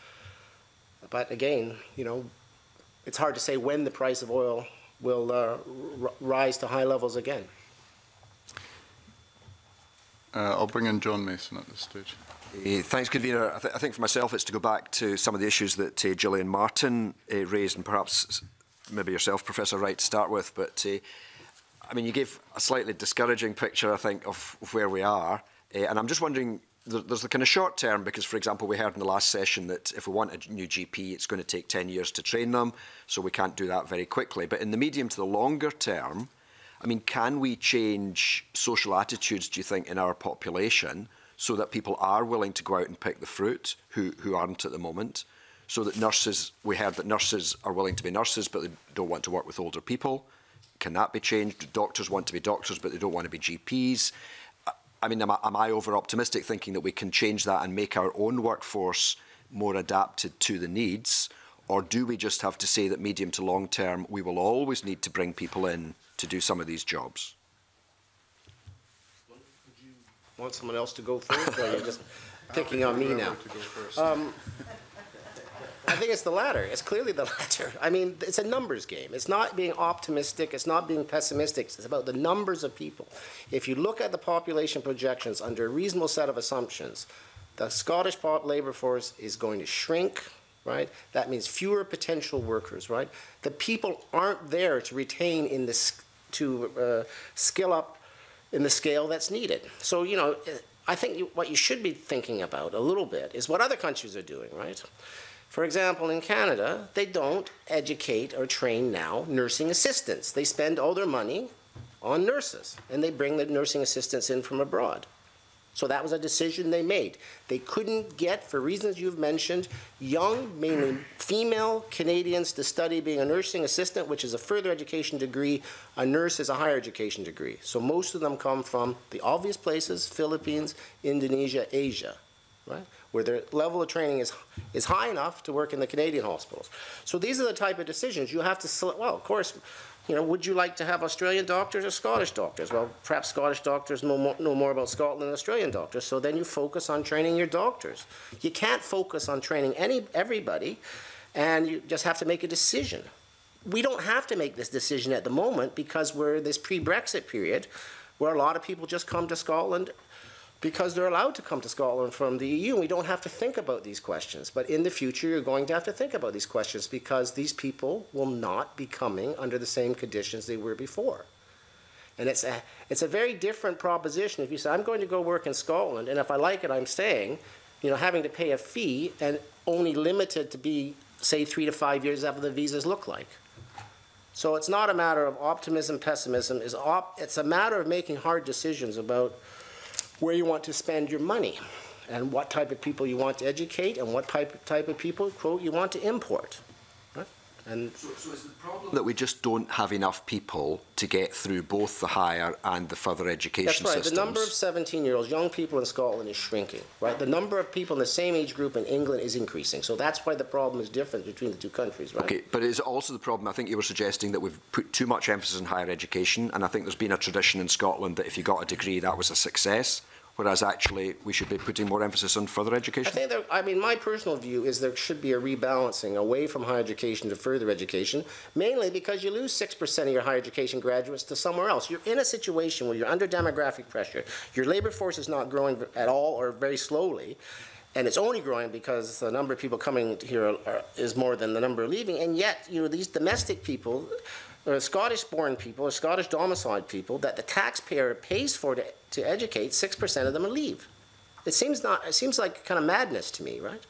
But again, you know, it's hard to say when the price of oil will uh, rise to high levels again. Uh, I'll bring in John Mason at this stage. Uh, thanks, Convener. I, th I think for myself it's to go back to some of the issues that uh, Gillian Martin uh, raised, and perhaps maybe yourself, Professor Wright, to start with. But uh, I mean, you gave a slightly discouraging picture, I think, of, of where we are. Uh, and I'm just wondering, there, there's the kind of short term, because, for example, we heard in the last session that if we want a new G P, it's going to take ten years to train them, so we can't do that very quickly. But in the medium to the longer term, I mean, can we change social attitudes, do you think, in our population, so that people are willing to go out and pick the fruit, who, who aren't at the moment, so that nurses, we heard that nurses are willing to be nurses, but they don't want to work with older people. Can that be changed? Doctors want to be doctors, but they don't want to be G Ps. I mean, am I, am I over-optimistic thinking that we can change that and make our own workforce more adapted to the needs? Or do we just have to say that medium to long term, we will always need to bring people in to do some of these jobs? Want someone else to go first, or are you just picking on me now? Um, I think it's the latter. It's clearly the latter. I mean, it's a numbers game. It's not being optimistic. It's not being pessimistic. It's about the numbers of people. If you look at the population projections under a reasonable set of assumptions, the Scottish labour force is going to shrink, right? That means fewer potential workers, right? The people aren't there to retain in this, to uh, skill up in the scale that's needed. So, you know, I think you, what you should be thinking about a little bit is what other countries are doing, right? For example, in Canada, they don't educate or train now nursing assistants. They spend all their money on nurses, and they bring the nursing assistants in from abroad. So that was a decision they made. They couldn't get, for reasons you've mentioned, young, mainly female Canadians to study being a nursing assistant, which is a further education degree. A nurse is a higher education degree. So most of them come from the obvious places, Philippines, Indonesia, Asia, right? Where their level of training is, is high enough to work in the Canadian hospitals. So these are the type of decisions you have to select. Well, of course, you know, would you like to have Australian doctors or Scottish doctors? Well, perhaps Scottish doctors know more, know more about Scotland than Australian doctors, so then you focus on training your doctors. You can't focus on training any everybody, and you just have to make a decision. We don't have to make this decision at the moment because we're in this pre-Brexit period where a lot of people just come to Scotland because they're allowed to come to Scotland from the E U, and we don't have to think about these questions. But in the future, you're going to have to think about these questions because these people will not be coming under the same conditions they were before. And it's a, it's a very different proposition if you say, I'm going to go work in Scotland, and if I like it, I'm staying, you know, having to pay a fee and only limited to be, say, three to five years after the visas look like. So it's not a matter of optimism, pessimism. It's, op it's a matter of making hard decisions about where you want to spend your money and what type of people you want to educate and what type, type of people, quote, you want to import. Right? And so, so is the problem that we just don't have enough people to get through both the higher and the further education that's right. systems? The number of seventeen-year-olds, young people in Scotland is shrinking. Right? The number of people in the same age group in England is increasing. So that's why the problem is different between the two countries. Right? Okay, but is it also the problem, I think you were suggesting that we've put too much emphasis on higher education, and I think there's been a tradition in Scotland that if you got a degree, that was a success. Whereas actually we should be putting more emphasis on further education? I think there, I mean, my personal view is there should be a rebalancing away from higher education to further education, mainly because you lose six percent of your higher education graduates to somewhere else. You're in a situation where you're under demographic pressure. Your labor force is not growing at all or very slowly, and it's only growing because the number of people coming here are, are, is more than the number leaving, and yet, you know, these domestic people, or Scottish-born people, or Scottish-domiciled people that the taxpayer pays for to, to educate, six percent of them leave. It seems not. It seems like kind of madness to me, right?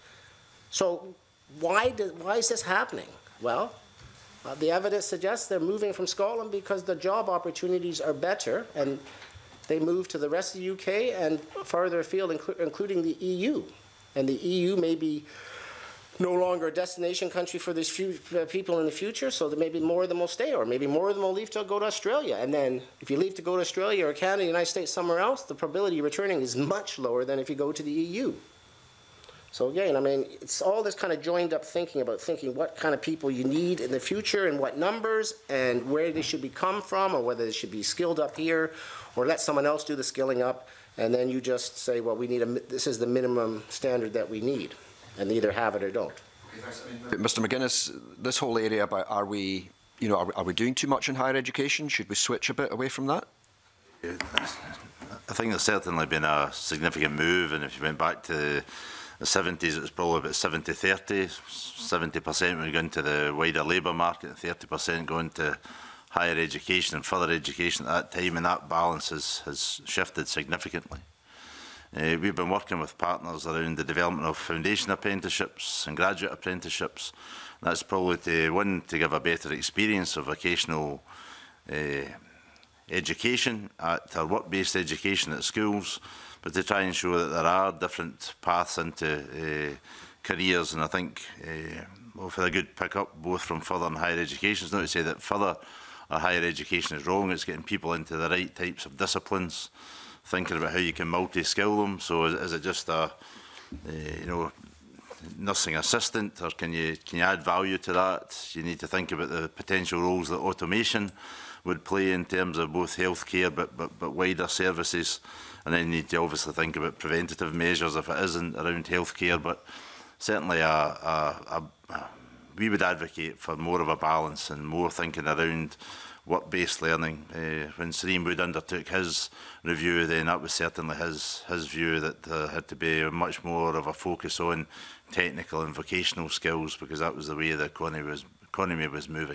So why, do, why is this happening? Well, uh, the evidence suggests they're moving from Scotland because the job opportunities are better, and they move to the rest of the U K and farther afield, inclu including the E U. And the E U may be no longer a destination country for these few uh, people in the future, so that maybe more of them will stay, or maybe more of them will leave to go to Australia. And then if you leave to go to Australia or Canada, United States, somewhere else, the probability of returning is much lower than if you go to the E U. So again, I mean, it's all this kind of joined up thinking about thinking what kind of people you need in the future and what numbers and where they should be come from, or whether they should be skilled up here or let someone else do the skilling up. And then you just say, well, we need a, this is the minimum standard that we need, and either have it or don't. Mister McGuinness, this whole area about are we, you know, are, are we doing too much in higher education? Should we switch a bit away from that? I think there's certainly been a significant move, and if you went back to the seventies, it was probably about seventy thirty, seventy percent were going to the wider labour market and thirty percent going to higher education and further education at that time, and that balance has, has shifted significantly. Uh, we've been working with partners around the development of foundation apprenticeships and graduate apprenticeships. That's probably to, one, to give a better experience of vocational uh, education at our work-based education at schools, but to try and show that there are different paths into uh, careers. And I think uh, we've had a good pick-up both from further and higher education. It's not to say that further or higher education is wrong, it's getting people into the right types of disciplines, thinking about how you can multi-skill them. So is, is it just a, uh, you know, nursing assistant, or can you can you add value to that? You need to think about the potential roles that automation would play in terms of both healthcare but, but, but wider services. And then you need to obviously think about preventative measures if it isn't around healthcare. But certainly a, a, a, a, we would advocate for more of a balance and more thinking around work-based learning. Uh, when Serene Wood undertook his review, then that was certainly his, his view that there had to be much more of a focus on technical and vocational skills, because that was the way the economy was, economy was moving.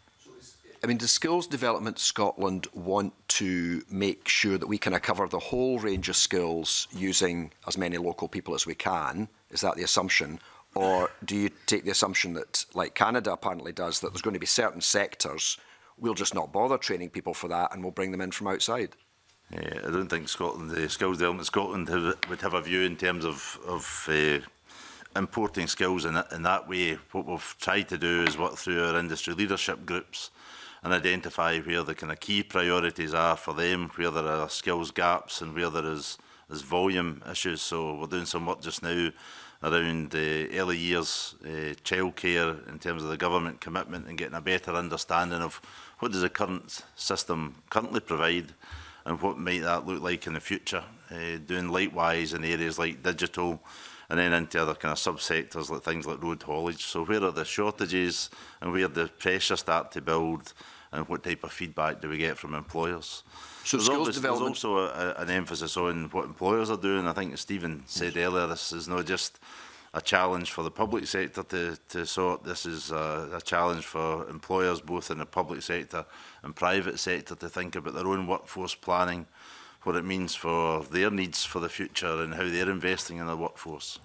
I mean, does Skills Development Scotland want to make sure that we kind of cover the whole range of skills using as many local people as we can? Is that the assumption? Or do you take the assumption that, like Canada apparently does, that there's going to be certain sectors, we'll just not bother training people for that and we'll bring them in from outside? Yeah, I don't think Scotland, the Skills Development Scotland have, would have a view in terms of, of uh, importing skills in that, in that way. What we've tried to do is work through our industry leadership groups and identify where the kind of key priorities are for them, where there are skills gaps and where there is, is volume issues. So we're doing some work just now around uh, early years uh, childcare in terms of the government commitment and getting a better understanding of what does the current system currently provide and what might that look like in the future. Uh, doing likewise in areas like digital, and then into other kind of subsectors like things like road haulage. So where are the shortages and where the pressure start to build, and what type of feedback do we get from employers? So there's, skills always, development... there's also a, a, an emphasis on what employers are doing. I think as Stephen said earlier, this is not just a challenge for the public sector to, to sort. This is a, a challenge for employers both in the public sector and private sector to think about their own workforce planning, what it means for their needs for the future and how they're investing in their workforce.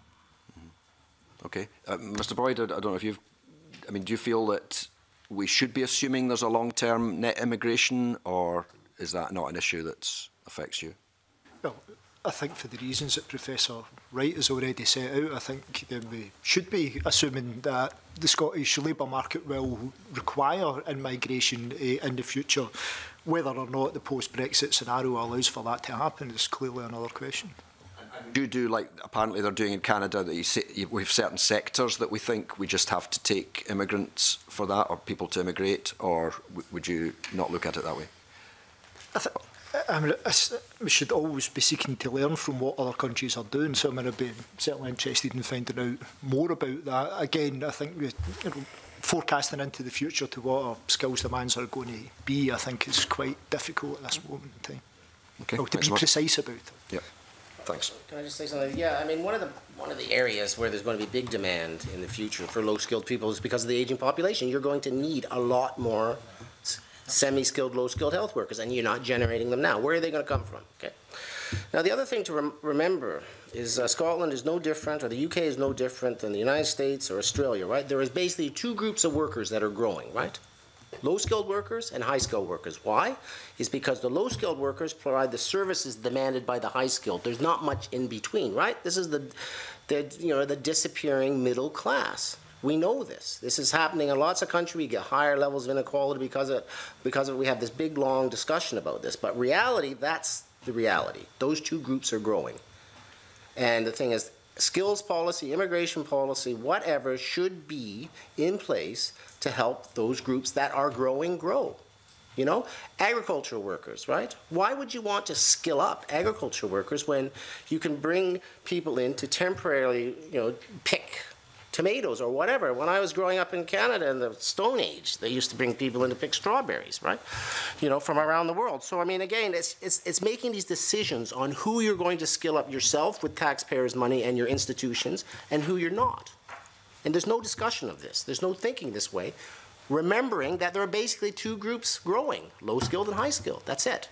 Mm-hmm. Okay. Uh, Mister Boyd, I don't know if you've... I mean, do you feel that we should be assuming there's a long-term net immigration, or is that not an issue that affects you? Well, I think for the reasons that Professor Wright has already set out, I think that we should be assuming that the Scottish labour market will require in-migration uh, in the future. Whether or not the post-Brexit scenario allows for that to happen is clearly another question. Do you do like apparently they're doing in Canada, that you say, we have certain sectors that we think we just have to take immigrants for that, or people to immigrate, or w would you not look at it that way? I think I mean, we should always be seeking to learn from what other countries are doing. So I mean, I'd be certainly interested in finding out more about that. Again, I think we, you know, forecasting into the future to what our skills demands are going to be, I think is quite difficult at this moment in time. Okay, well, to be precise about it. Yeah. Thanks. Can I just say something? Yeah, I mean, one of the one of the areas where there's going to be big demand in the future for low-skilled people is because of the aging population. You're going to need a lot more semi-skilled, low-skilled health workers, and you're not generating them now. Where are they going to come from? Okay. Now, the other thing to rem remember is uh, Scotland is no different, or the U K is no different than the United States or Australia, right? There is basically two groups of workers that are growing, right? Low-skilled workers and high-skilled workers. Why? Is because the low-skilled workers provide the services demanded by the high-skilled. There's not much in between, right? This is the, the, you know, the disappearing middle class. We know this. This is happening in lots of countries. We get higher levels of inequality because of, because of we have this big, long discussion about this. But reality, that's the reality. Those two groups are growing. And the thing is, skills policy, immigration policy, whatever should be in place to help those groups that are growing grow. You know, agricultural workers, right? Why would you want to skill up agricultural workers when you can bring people in to temporarily, you know, pick tomatoes or whatever? When I was growing up in Canada in the Stone Age, they used to bring people in to pick strawberries, right? You know, from around the world. So, I mean, again, it's, it's, it's making these decisions on who you're going to skill up yourself with taxpayers' money and your institutions, and who you're not. And there's no discussion of this. There's no thinking this way. Remembering that there are basically two groups growing, low-skilled and high-skilled. That's it.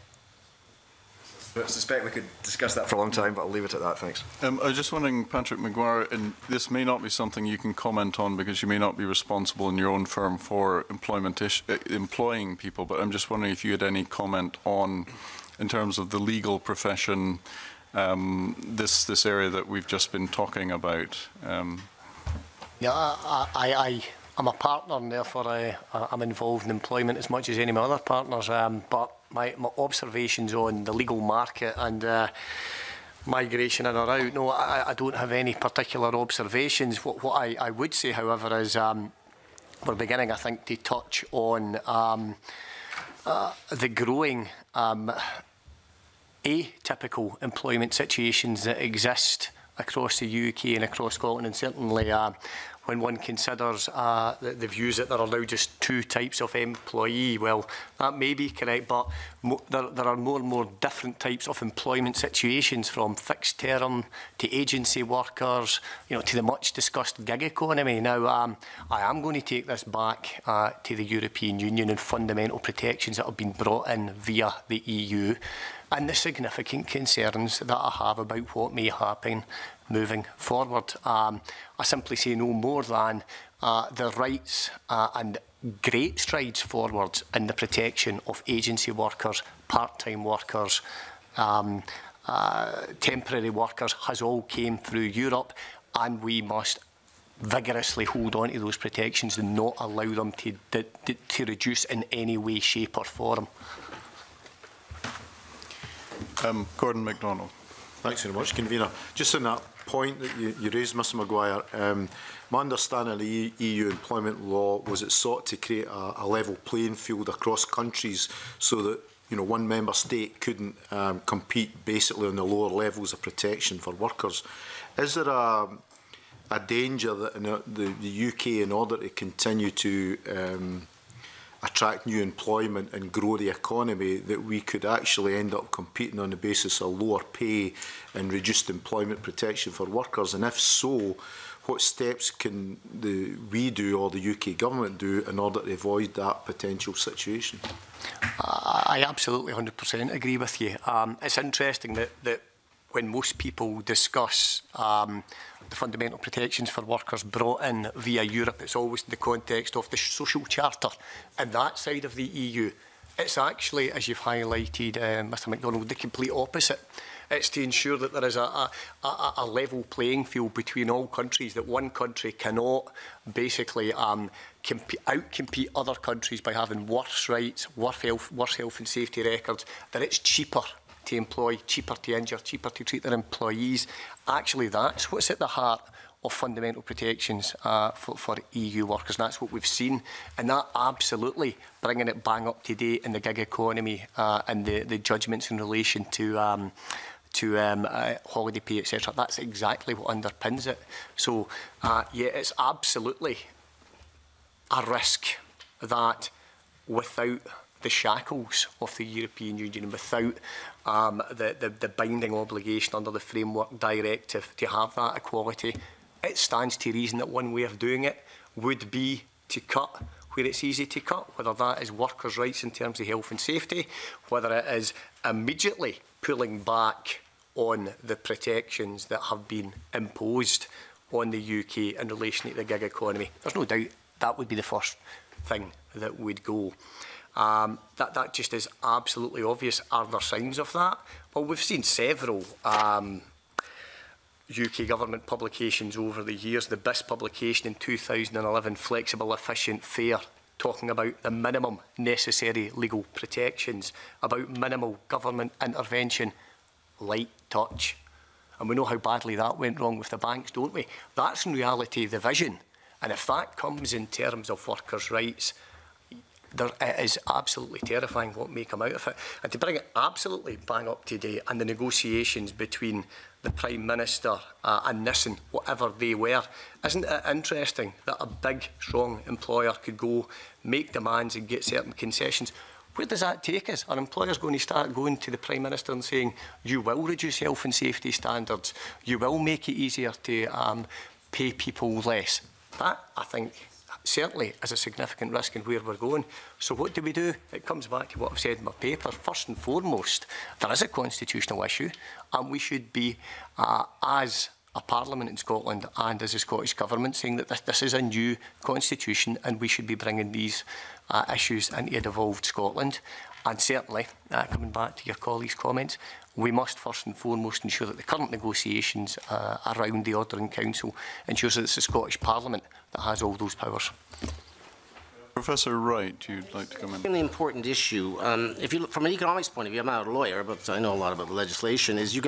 I suspect we could discuss that for a long time, but I'll leave it at that, thanks. Um, I was just wondering, Patrick Maguire, and this may not be something you can comment on because you may not be responsible in your own firm for employment ish, uh, employing people, but I'm just wondering if you had any comment on, in terms of the legal profession, um, this, this area that we've just been talking about. Um, Yeah, I, I, I, I'm a partner, and therefore I, I'm involved in employment as much as any of my other partners. Um, but my, my observations on the legal market and uh, migration in or out, no, I, I don't have any particular observations. What, what I, I would say, however, is um, we're beginning, I think, to touch on um, uh, the growing um, atypical employment situations that exist across the U K and across Scotland, and certainly uh, when one considers uh, the, the views that there are now just two types of employee, well, that may be correct, but mo there, there are more and more different types of employment situations, from fixed term to agency workers, you know, to the much discussed gig economy. Now, um, I am going to take this back uh, to the European Union and fundamental protections that have been brought in via the E U, and the significant concerns that I have about what may happen moving forward. Um, I simply say no more than uh, the rights uh, and great strides forward in the protection of agency workers, part-time workers, um, uh, temporary workers has all came through Europe, and we must vigorously hold on to those protections and not allow them to, to, to reduce in any way, shape or form. Um, Gordon MacDonald. Thanks very much, Convener. Just on that point that you, you raised, Mr Maguire, um, my understanding of the E U employment law was it sought to create a, a level playing field across countries so that, you know, one member state couldn't um, compete basically on the lower levels of protection for workers. Is there a, a danger that in a, the, the U K, in order to continue to um, attract new employment and grow the economy, that we could actually end up competing on the basis of lower pay and reduced employment protection for workers? And if so, what steps can the, we do or the U K government do in order to avoid that potential situation? I absolutely one hundred percent agree with you. Um, it's interesting that, that when most people discuss um, the fundamental protections for workers brought in via Europe, it's always in the context of the social charter and that side of the E U. It's actually, as you've highlighted, uh, Mr MacDonald, the complete opposite. It's to ensure that there is a, a, a, a level playing field between all countries, that one country cannot basically um, out-compete other countries by having worse rights, worse health, worse health and safety records, that it's cheaper to employ, cheaper to injure, cheaper to treat their employees. Actually, that's what's at the heart of fundamental protections uh, for, for E U workers, and that's what we've seen. And that absolutely bringing it bang up to date in the gig economy uh, and the, the judgments in relation to um, to um, uh, holiday pay, et cetera. That's exactly what underpins it. So, uh, yeah, it's absolutely a risk that without the shackles of the European Union, without um, the, the, the binding obligation under the Framework Directive to have that equality, it stands to reason that one way of doing it would be to cut where it's easy to cut, whether that is workers' rights in terms of health and safety, whether it is immediately pulling back on the protections that have been imposed on the U K in relation to the gig economy. There's no doubt that would be the first thing that would go. Um, that, that just is absolutely obvious. Are there signs of that? Well, we've seen several um, U K government publications over the years. The B I S publication in two thousand eleven, Flexible, Efficient, Fair, talking about the minimum necessary legal protections, about minimal government intervention, light touch. And we know how badly that went wrong with the banks, don't we? That's in reality the vision. And if that comes in terms of workers' rights, there, it is absolutely terrifying what may come out of it. And to bring it absolutely bang up to date, and the negotiations between the Prime Minister uh, and Nissan, whatever they were, isn't it interesting that a big, strong employer could go, make demands and get certain concessions? Where does that take us? Are employers going to start going to the Prime Minister and saying, you will reduce health and safety standards, you will make it easier to um, pay people less? That, I think, certainly is a significant risk in where we're going. So what do we do? It comes back to what I've said in my paper. First and foremost, there is a constitutional issue, and we should be, uh, as a Parliament in Scotland and as a Scottish Government, saying that this, this is a new constitution and we should be bringing these uh, issues into a devolved Scotland. And certainly, uh, coming back to your colleague's comments, we must first and foremost ensure that the current negotiations uh, around the Ordering Council ensures that it's the Scottish Parliament that has all those powers. Professor Wright, you'd like to come in? A really important issue. Um, if you look from an economics point of view, I'm not a lawyer, but I know a lot about the legislation. Is you can th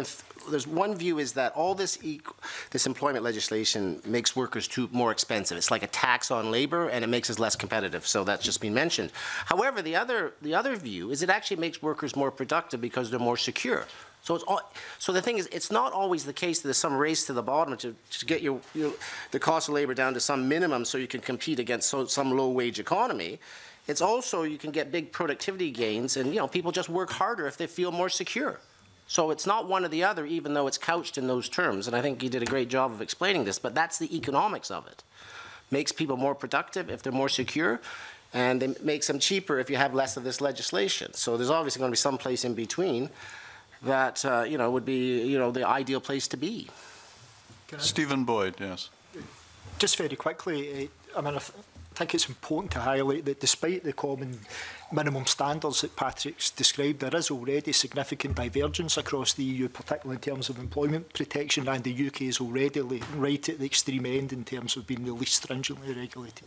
there's one view is that all this e this employment legislation makes workers too more expensive. It's like a tax on labor, and it makes us less competitive. So that's just been mentioned. However, the other the other view is it actually makes workers more productive because they're more secure. So it's all, so the thing is, it's not always the case that there's some race to the bottom to, to get your, your the cost of labor down to some minimum so you can compete against so, some low-wage economy. It's also you can get big productivity gains, and you know people just work harder if they feel more secure. So it's not one or the other, even though it's couched in those terms. And I think you did a great job of explaining this. But that's the economics of it. Makes people more productive if they're more secure, and it makes them cheaper if you have less of this legislation. So there's obviously going to be some place in between that uh, you know would be you know the ideal place to be. Stephen Boyd, yes. Just very quickly, I mean, I th think it's important to highlight that despite the common minimum standards that Patrick's described, there is already significant divergence across the E U, particularly in terms of employment protection, and the U K is already right at the extreme end in terms of being the least stringently regulated.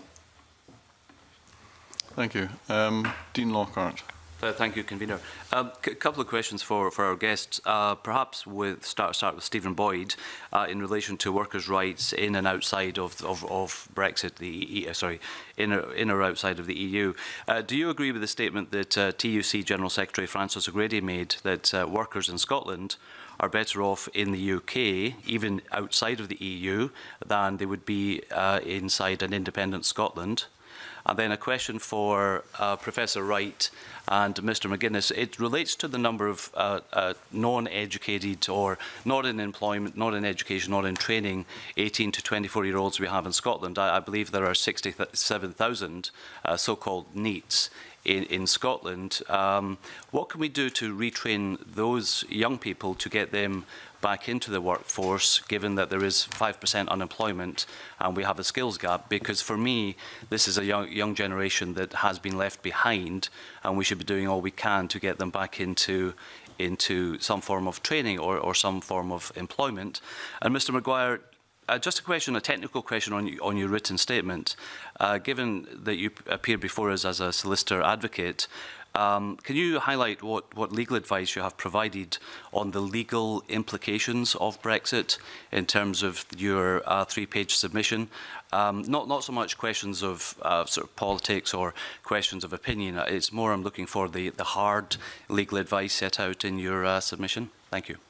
Thank you. Um, Dean Lockhart. Uh, thank you, Convener. A um, couple of questions for, for our guests. Uh, perhaps with start, start with Stephen Boyd uh, in relation to workers' rights in and outside of, of, of Brexit, the E U, sorry, in or, in or outside of the E U. Uh, do you agree with the statement that uh, T U C General Secretary Francis O'Grady made that uh, workers in Scotland are better off in the U K, even outside of the E U, than they would be uh, inside an independent Scotland? And then a question for uh, Professor Wright and Mister McGuinness. It relates to the number of uh, uh, non-educated or not in employment, not in education, not in training, eighteen to twenty-four-year-olds we have in Scotland. I, I believe there are sixty-seven thousand uh, so-called NEETs in, in Scotland. Um, what can we do to retrain those young people to get them back into the workforce, given that there is five percent unemployment and we have a skills gap? Because for me, this is a young, young generation that has been left behind, and we should be doing all we can to get them back into, into some form of training or, or some form of employment. And Mister Maguire, uh, just a question, a technical question on, on your written statement. Uh, given that you appear before us as a solicitor advocate, Um, can you highlight what, what legal advice you have provided on the legal implications of Brexit in terms of your uh, three-page submission? Um, not, not so much questions of uh, sort of politics or questions of opinion. It's more I'm looking for the, the hard legal advice set out in your uh, submission. Thank you.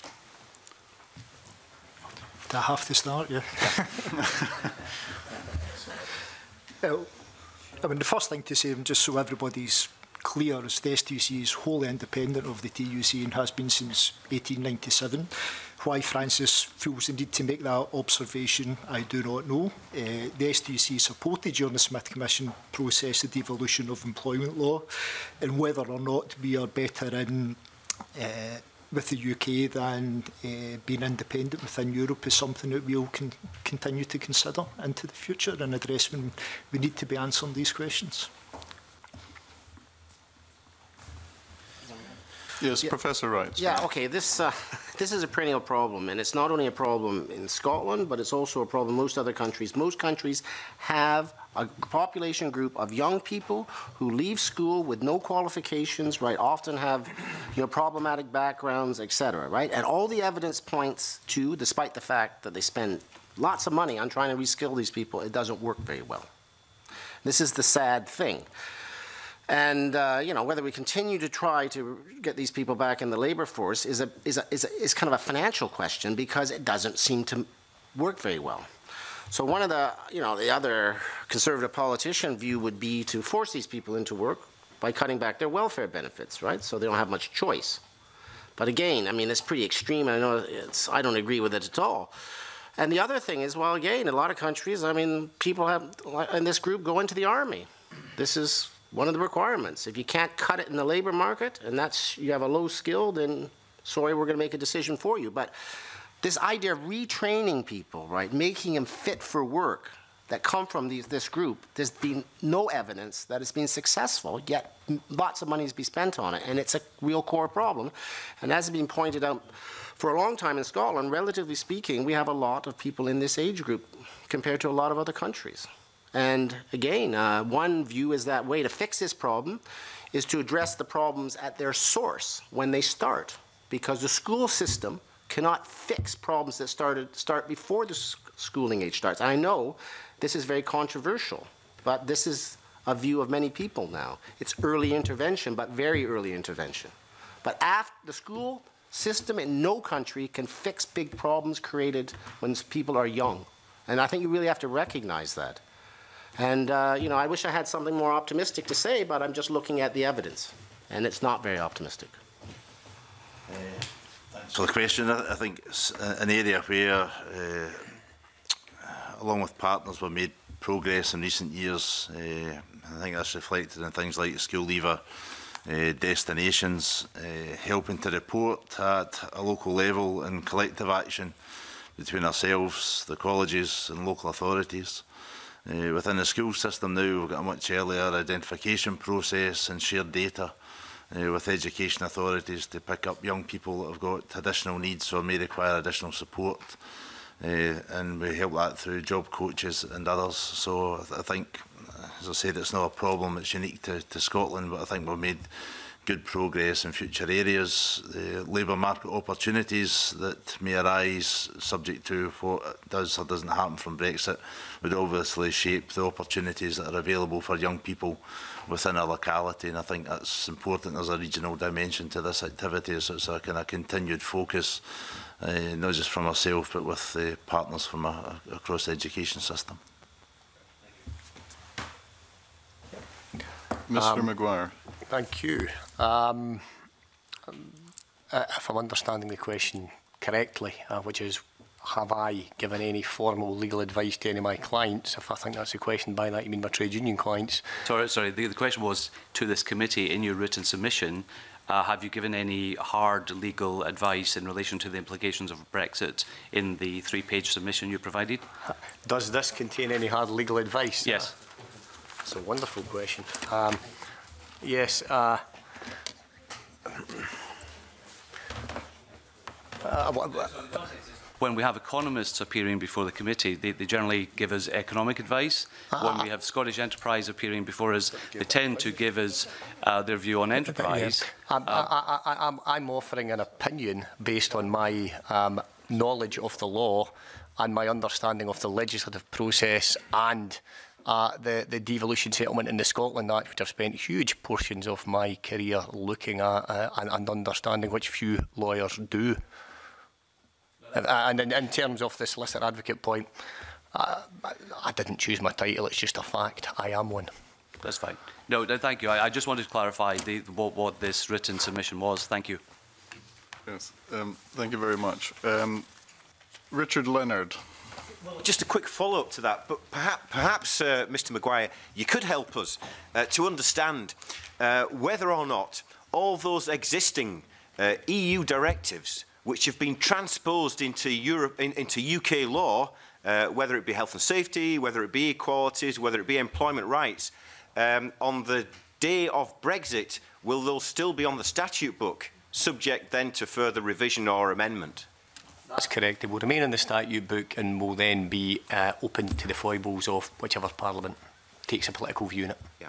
Do I have to start? Yeah. Well, I mean, the first thing to say, just so everybody's clear, is the S T U C is wholly independent of the T U C and has been since eighteen ninety-seven. Why Francis feels the need to make that observation, I do not know. Uh, the S T U C supported during the Smith Commission process the devolution of employment law, and whether or not we are better in uh, with the U K than uh, being independent within Europe is something that we'll con continue to consider into the future and address when we need to be answering these questions. Yes, yeah. Professor Wright. Yeah, okay, this, uh, this is a perennial problem, and it's not only a problem in Scotland, but it's also a problem in most other countries. Most countries have a population group of young people who leave school with no qualifications, right, often have, you know, problematic backgrounds, et cetera, right? And all the evidence points to, despite the fact that they spend lots of money on trying to reskill these people, it doesn't work very well. This is the sad thing. And uh, you know, whether we continue to try to get these people back in the labour force is a, is, a, is, a, is kind of a financial question, because it doesn't seem to work very well. So one of the, you know, the other conservative politician view would be to force these people into work by cutting back their welfare benefits, right? So they don't have much choice. But again, I mean, it's pretty extreme. I know it's, I don't agree with it at all. And the other thing is, well, again, in a lot of countries, I mean, people have, in this group, go into the army. This is one of the requirements. If you can't cut it in the labor market, and that's, you have a low skill, then sorry, we're going to make a decision for you. But this idea of retraining people, right, making them fit for work that come from these, this group, there's been no evidence that it's been successful, yet lots of money has been spent on it, and it's a real core problem. And as has been pointed out for a long time in Scotland, relatively speaking, we have a lot of people in this age group compared to a lot of other countries. And again, uh, one view is that way to fix this problem is to address the problems at their source when they start. because the school system cannot fix problems that started start before the schooling age starts. And I know this is very controversial, but this is a view of many people now. It's early intervention, but very early intervention. But after the school system in no country can fix big problems created when people are young. And I think you really have to recognize that. And, uh, you know, I wish I had something more optimistic to say, but I'm just looking at the evidence. And it's not very optimistic. Uh, thanks for the question. I, I think it's an area where, uh, along with partners, we've made progress in recent years. Uh, I think that's reflected in things like school leaver uh, destinations, uh, helping to report at a local level and collective action between ourselves, the colleges and local authorities. Uh, within the school system now, we've got a much earlier identification process and shared data uh, with education authorities to pick up young people that have got additional needs or may require additional support. Uh, and we help that through job coaches and others. So I, th I think, as I said, it's not a problem, it's unique to, to Scotland, but I think we've made good progress in future areas. The labour market opportunities that may arise subject to what does or doesn't happen from Brexit would obviously shape the opportunities that are available for young people within a locality, and I think that's important. There's a regional dimension to this activity, so it's a kind of continued focus, uh, not just from ourselves but with uh, partners from a, across the education system. Mister Um, Maguire. Thank you. Um, uh, if I'm understanding the question correctly, uh, which is, have I given any formal legal advice to any of my clients? If I think that's the question, by that you mean my trade union clients. Sorry, sorry. The, the question was to this committee in your written submission. Uh, have you given any hard legal advice in relation to the implications of Brexit in the three-page submission you provided? Does this contain any hard legal advice? Yes. Uh, It's a wonderful question. Um, yes. Uh, uh, when we have economists appearing before the committee, they, they generally give us economic advice. Uh, when we have Scottish Enterprise appearing before us, they tend to give us uh, their view on enterprise. I'm, uh, I, I, I'm, I'm offering an opinion based on my um, knowledge of the law and my understanding of the legislative process and Uh, the, the devolution settlement in the Scotland Act, which I've spent huge portions of my career looking at uh, and, and understanding, which few lawyers do. And, and in, in terms of the solicitor advocate point, uh, I didn't choose my title, it's just a fact. I am one. That's fine. No, no thank you. I, I just wanted to clarify the, what, what this written submission was. Thank you. Yes, um, thank you very much. Um, Richard Leonard. Just a quick follow-up to that, but perhaps, perhaps uh, Mister Maguire, you could help us uh, to understand uh, whether or not all those existing uh, E U directives which have been transposed into, Europe, in, into U K law, uh, whether it be health and safety, whether it be equalities, whether it be employment rights, um, on the day of Brexit, will those still be on the statute book, subject then to further revision or amendment? That's correct. They will remain in the statute book and will then be uh, open to the foibles of whichever Parliament takes a political view in it. Yeah.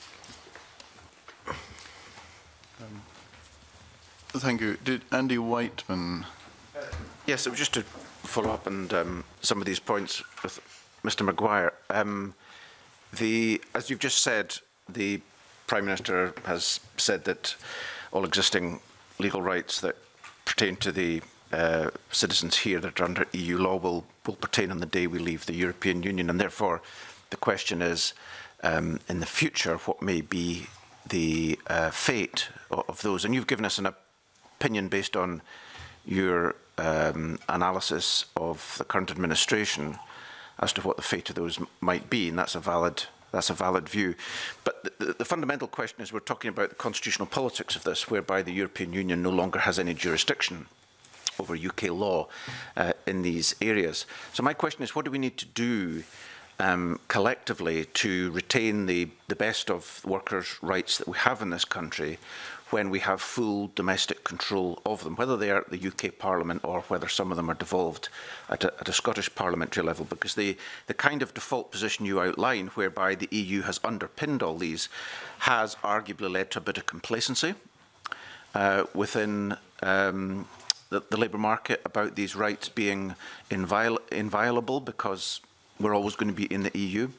Um, thank you. Did Andy Whiteman? Uh, yes, it was just to follow up on um, some of these points with Mister Maguire. Um, the, as you've just said, the Prime Minister has said that all existing legal rights that pertain to the Uh, citizens here that are under E U law will, will pertain on the day we leave the European Union, and therefore the question is, um, in the future, what may be the uh, fate of, of those? And you've given us an opinion based on your um, analysis of the current administration as to what the fate of those might be, and that's a valid That's a valid view. But the, the fundamental question is, we're talking about the constitutional politics of this, whereby the European Union no longer has any jurisdiction over U K law uh, in these areas. So my question is, what do we need to do um, collectively to retain the, the best of workers' rights that we have in this country when we have full domestic control of them, whether they are at the U K Parliament or whether some of them are devolved at a, at a Scottish parliamentary level? Because the, the kind of default position you outline, whereby the E U has underpinned all these, has arguably led to a bit of complacency. uh, within um, the, the labour market about these rights being inviol inviolable because we're always going to be in the E U?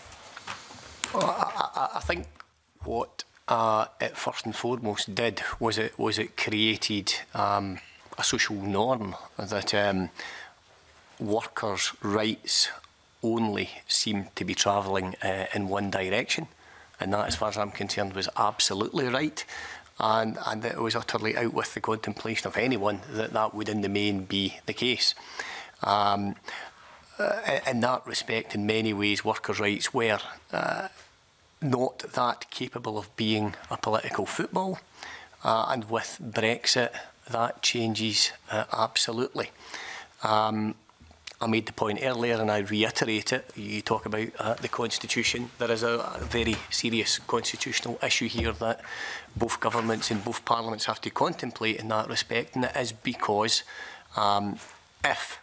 Well, I, I, I think what uh, it first and foremost did was it was it created um, a social norm that um, workers' rights only seem to be travelling uh, in one direction, and that, as far as I'm concerned, was absolutely right. And, and it was utterly out with the contemplation of anyone that that would in the main be the case. Um, uh, in that respect, in many ways, workers' rights were uh, not that capable of being a political football. Uh, and with Brexit, that changes uh, absolutely. Um, I made the point earlier and I reiterate it. You talk about uh, the Constitution. There is a, a very serious constitutional issue here that both governments and both parliaments have to contemplate in that respect, and it is because um, if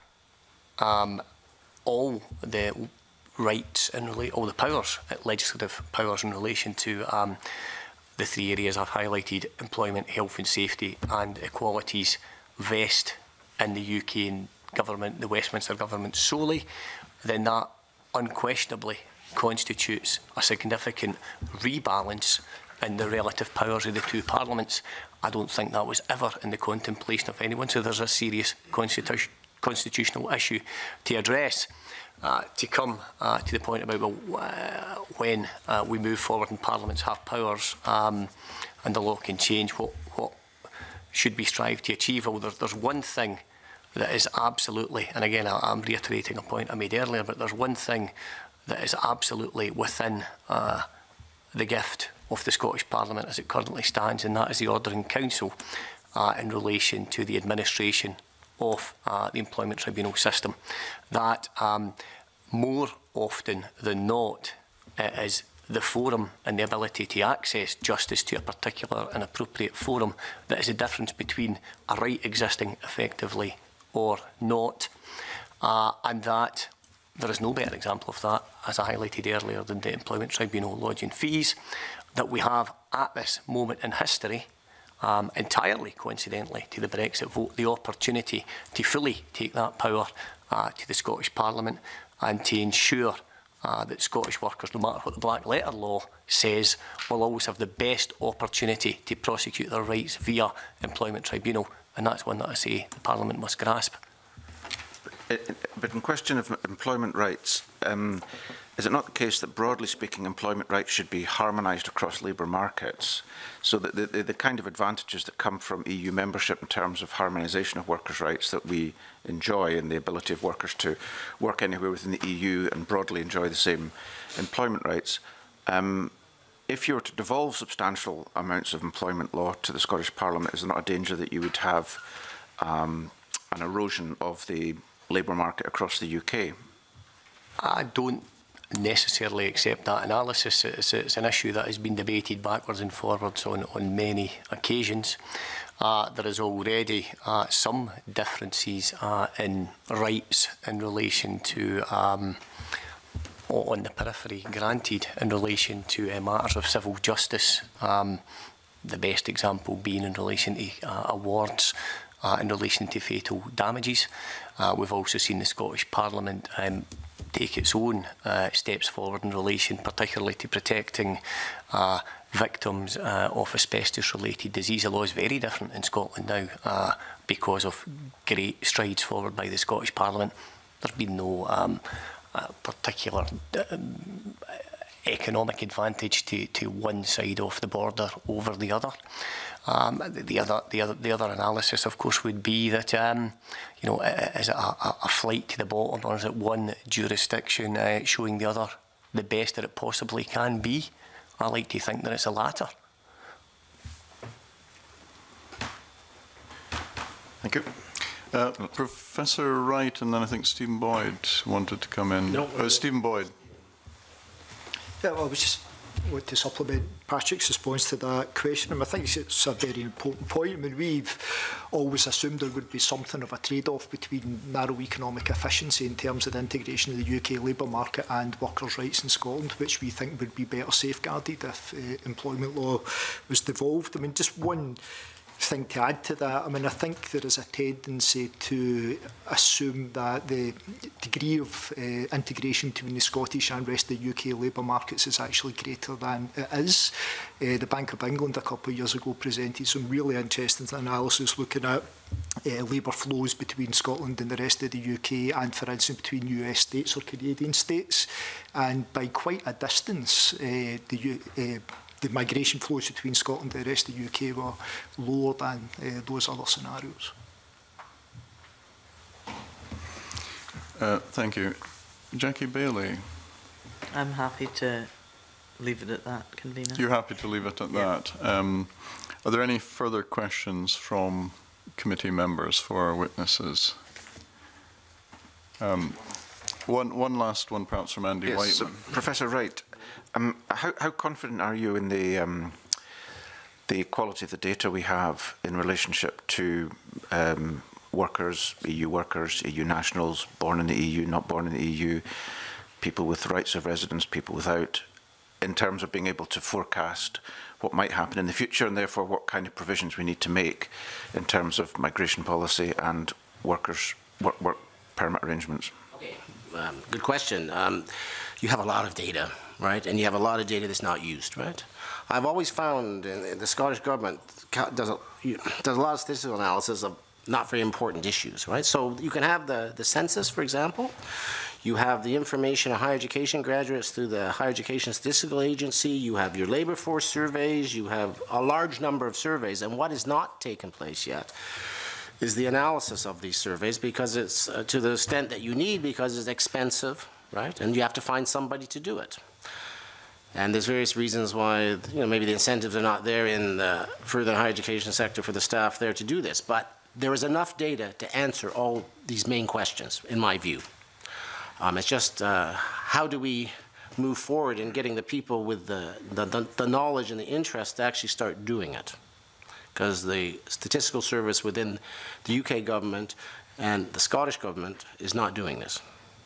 um, all the rights and all the powers, legislative powers in relation to um, the three areas I've highlighted, employment, health and safety and equalities, vest in the U K and government, the Westminster government solely, then that unquestionably constitutes a significant rebalance in the relative powers of the two parliaments. I don't think that was ever in the contemplation of anyone, so there's a serious constitu constitutional issue to address. Uh, to come uh, to the point about well, uh, when uh, we move forward and parliaments have powers um, and the law can change, what, what should we strive to achieve? Well, there, there's one thing that is absolutely, and again I, I'm reiterating a point I made earlier, but there's one thing that is absolutely within uh, the gift of the Scottish Parliament as it currently stands, and that is the Ordering Council uh, in relation to the administration of uh, the Employment Tribunal system. That um, more often than not it is the forum and the ability to access justice to a particular and appropriate forum that is a difference between a right existing effectively or not, uh, and that there is no better example of that, as I highlighted earlier, than the Employment Tribunal lodging fees that we have at this moment in history, um, entirely coincidentally to the Brexit vote, the opportunity to fully take that power uh, to the Scottish Parliament and to ensure uh, that Scottish workers, no matter what the black letter law says, will always have the best opportunity to prosecute their rights via Employment Tribunal. And that's one that I say the Parliament must grasp. But in question of employment rights, um, is it not the case that, broadly speaking, employment rights should be harmonised across labour markets, so that the, the, the kind of advantages that come from E U membership in terms of harmonisation of workers' rights that we enjoy, and the ability of workers to work anywhere within the E U and broadly enjoy the same employment rights, um, if you were to devolve substantial amounts of employment law to the Scottish Parliament, is there not a danger that you would have um, an erosion of the labour market across the U K? I don't necessarily accept that analysis. It's, it's an issue that has been debated backwards and forwards on, on many occasions. Uh, there is already uh, some differences uh, in rights in relation to um, on the periphery granted in relation to uh, matters of civil justice, um, the best example being in relation to uh, awards uh, in relation to fatal damages. Uh, we've also seen the Scottish Parliament um, take its own uh, steps forward in relation particularly to protecting uh, victims uh, of asbestos-related disease. The law is very different in Scotland now uh, because of great strides forward by the Scottish Parliament. There's been no um, uh, particular um, economic advantage to, to one side of the border over the other. Um, the other, the other, the other analysis, of course, would be that um, you know, is it a, a flight to the bottom, or is it one jurisdiction uh, showing the other the best that it possibly can be? I like to think that it's the latter. Thank you. Uh, Professor Wright, and then I think Stephen Boyd wanted to come in. No, uh, Stephen Boyd. Yeah, well, I was just want to supplement Patrick's response to that question. And I think it's a very important point. I mean, we've always assumed there would be something of a trade-off between narrow economic efficiency in terms of the integration of the U K labour market and workers' rights in Scotland, which we think would be better safeguarded if uh, employment law was devolved. I mean, just one thing to add to that. I mean, I think there is a tendency to assume that the degree of uh, integration between the Scottish and rest of the U K labour markets is actually greater than it is. Uh, the Bank of England a couple of years ago presented some really interesting analysis looking at uh, labour flows between Scotland and the rest of the U K, and for instance between U S states or Canadian states, and by quite a distance uh, the U uh, the migration flows between Scotland and the rest of the U K were lower than uh, those other scenarios. Uh, thank you. Jackie Bailey. I'm happy to leave it at that, convener. You're happy to leave it at yeah. that. Um, are there any further questions from committee members for our witnesses? Um, one, one last one, perhaps, from Andy yes, Whiteman. So, Professor Wright, um, how, how confident are you in the um, the quality of the data we have in relationship to um, workers, E U workers, E U nationals, born in the E U, not born in the E U, people with rights of residence, people without, in terms of being able to forecast what might happen in the future, and therefore what kind of provisions we need to make in terms of migration policy and workers' work, work permit arrangements? Okay, um, good question. Um, you have a lot of data, right? And you have a lot of data that's not used, right? I've always found uh, the Scottish Government does a, does a lot of statistical analysis of not very important issues, right? So you can have the, the census, for example. You have the information of higher education graduates through the Higher Education Statistical Agency. You have your labour force surveys. You have a large number of surveys. And what has not taken place yet is the analysis of these surveys, because it's uh, to the extent that you need, because it's expensive, right? And you have to find somebody to do it. And there's various reasons why, you know, maybe the incentives are not there in the further higher education sector for the staff there to do this. But there is enough data to answer all these main questions, in my view. Um, it's just uh, how do we move forward in getting the people with the, the, the, the knowledge and the interest to actually start doing it. Because the statistical service within the U K government and the Scottish government is not doing this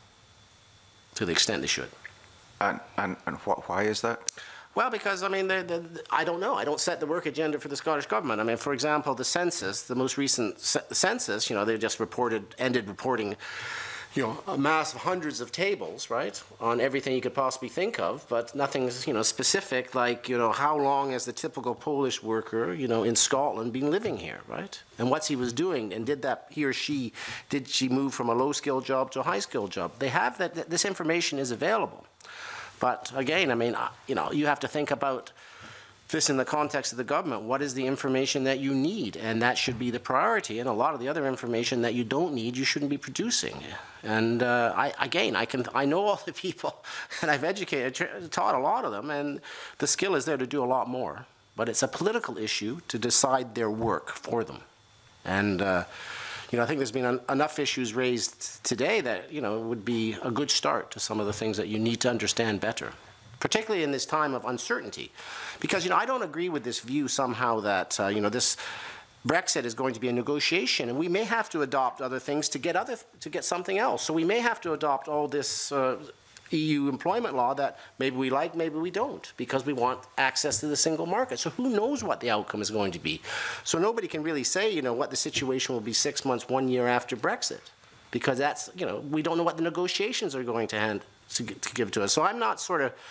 to the extent they should. And, and, and what, why is that? Well, because, I mean, the, the, I don't know. I don't set the work agenda for the Scottish Government. I mean, for example, the census, the most recent census, you know, they just reported, ended reporting, you know, a mass of hundreds of tables, right, on everything you could possibly think of, but nothing's, you know, specific, like, you know, how long has the typical Polish worker, you know, in Scotland been living here, right? And what's he was doing, and did that, he or she, did she move from a low-skilled job to a high-skilled job? They have that, this information is available. But again, I mean, you know, you have to think about this in the context of the government. What is the information that you need? And that should be the priority. And a lot of the other information that you don't need, you shouldn't be producing. And uh, I, again, I can, I know all the people, and I've educated, taught a lot of them, and the skill is there to do a lot more. But it's a political issue to decide their work for them. And uh, you know, I think there's been enough issues raised today that, you know, it would be a good start to some of the things that you need to understand better, particularly in this time of uncertainty. Because, you know, I don't agree with this view somehow that, uh, you know, this Brexit is going to be a negotiation, and we may have to adopt other things to get other to get something else. So we may have to adopt all this uh, E U employment law that maybe we like, maybe we don't, because we want access to the single market. So who knows what the outcome is going to be? So nobody can really say, you know, what the situation will be six months, one year after Brexit, because that's, you know, we don't know what the negotiations are going to hand to, to give to us. So I'm not sort of,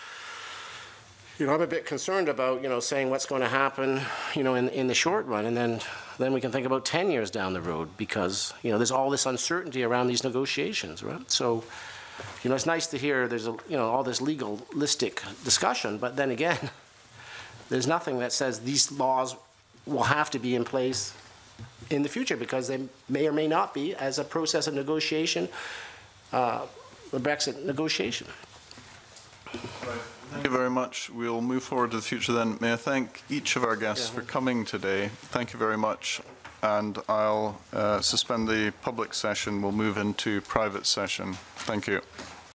you know, I'm a bit concerned about, you know, saying what's going to happen, you know, in, in the short run, and then then we can think about ten years down the road, because, you know, there's all this uncertainty around these negotiations, right? So, you know, it's nice to hear there's, a, you know, all this legalistic discussion, but then again, there's nothing that says these laws will have to be in place in the future, because they may or may not be as a process of negotiation, uh, the Brexit negotiation. Right. Thank you very much. We'll move forward to the future then. May I thank each of our guests yeah. for coming today. Thank you very much. And I'll uh, suspend the public session. We'll move into private session. Thank you.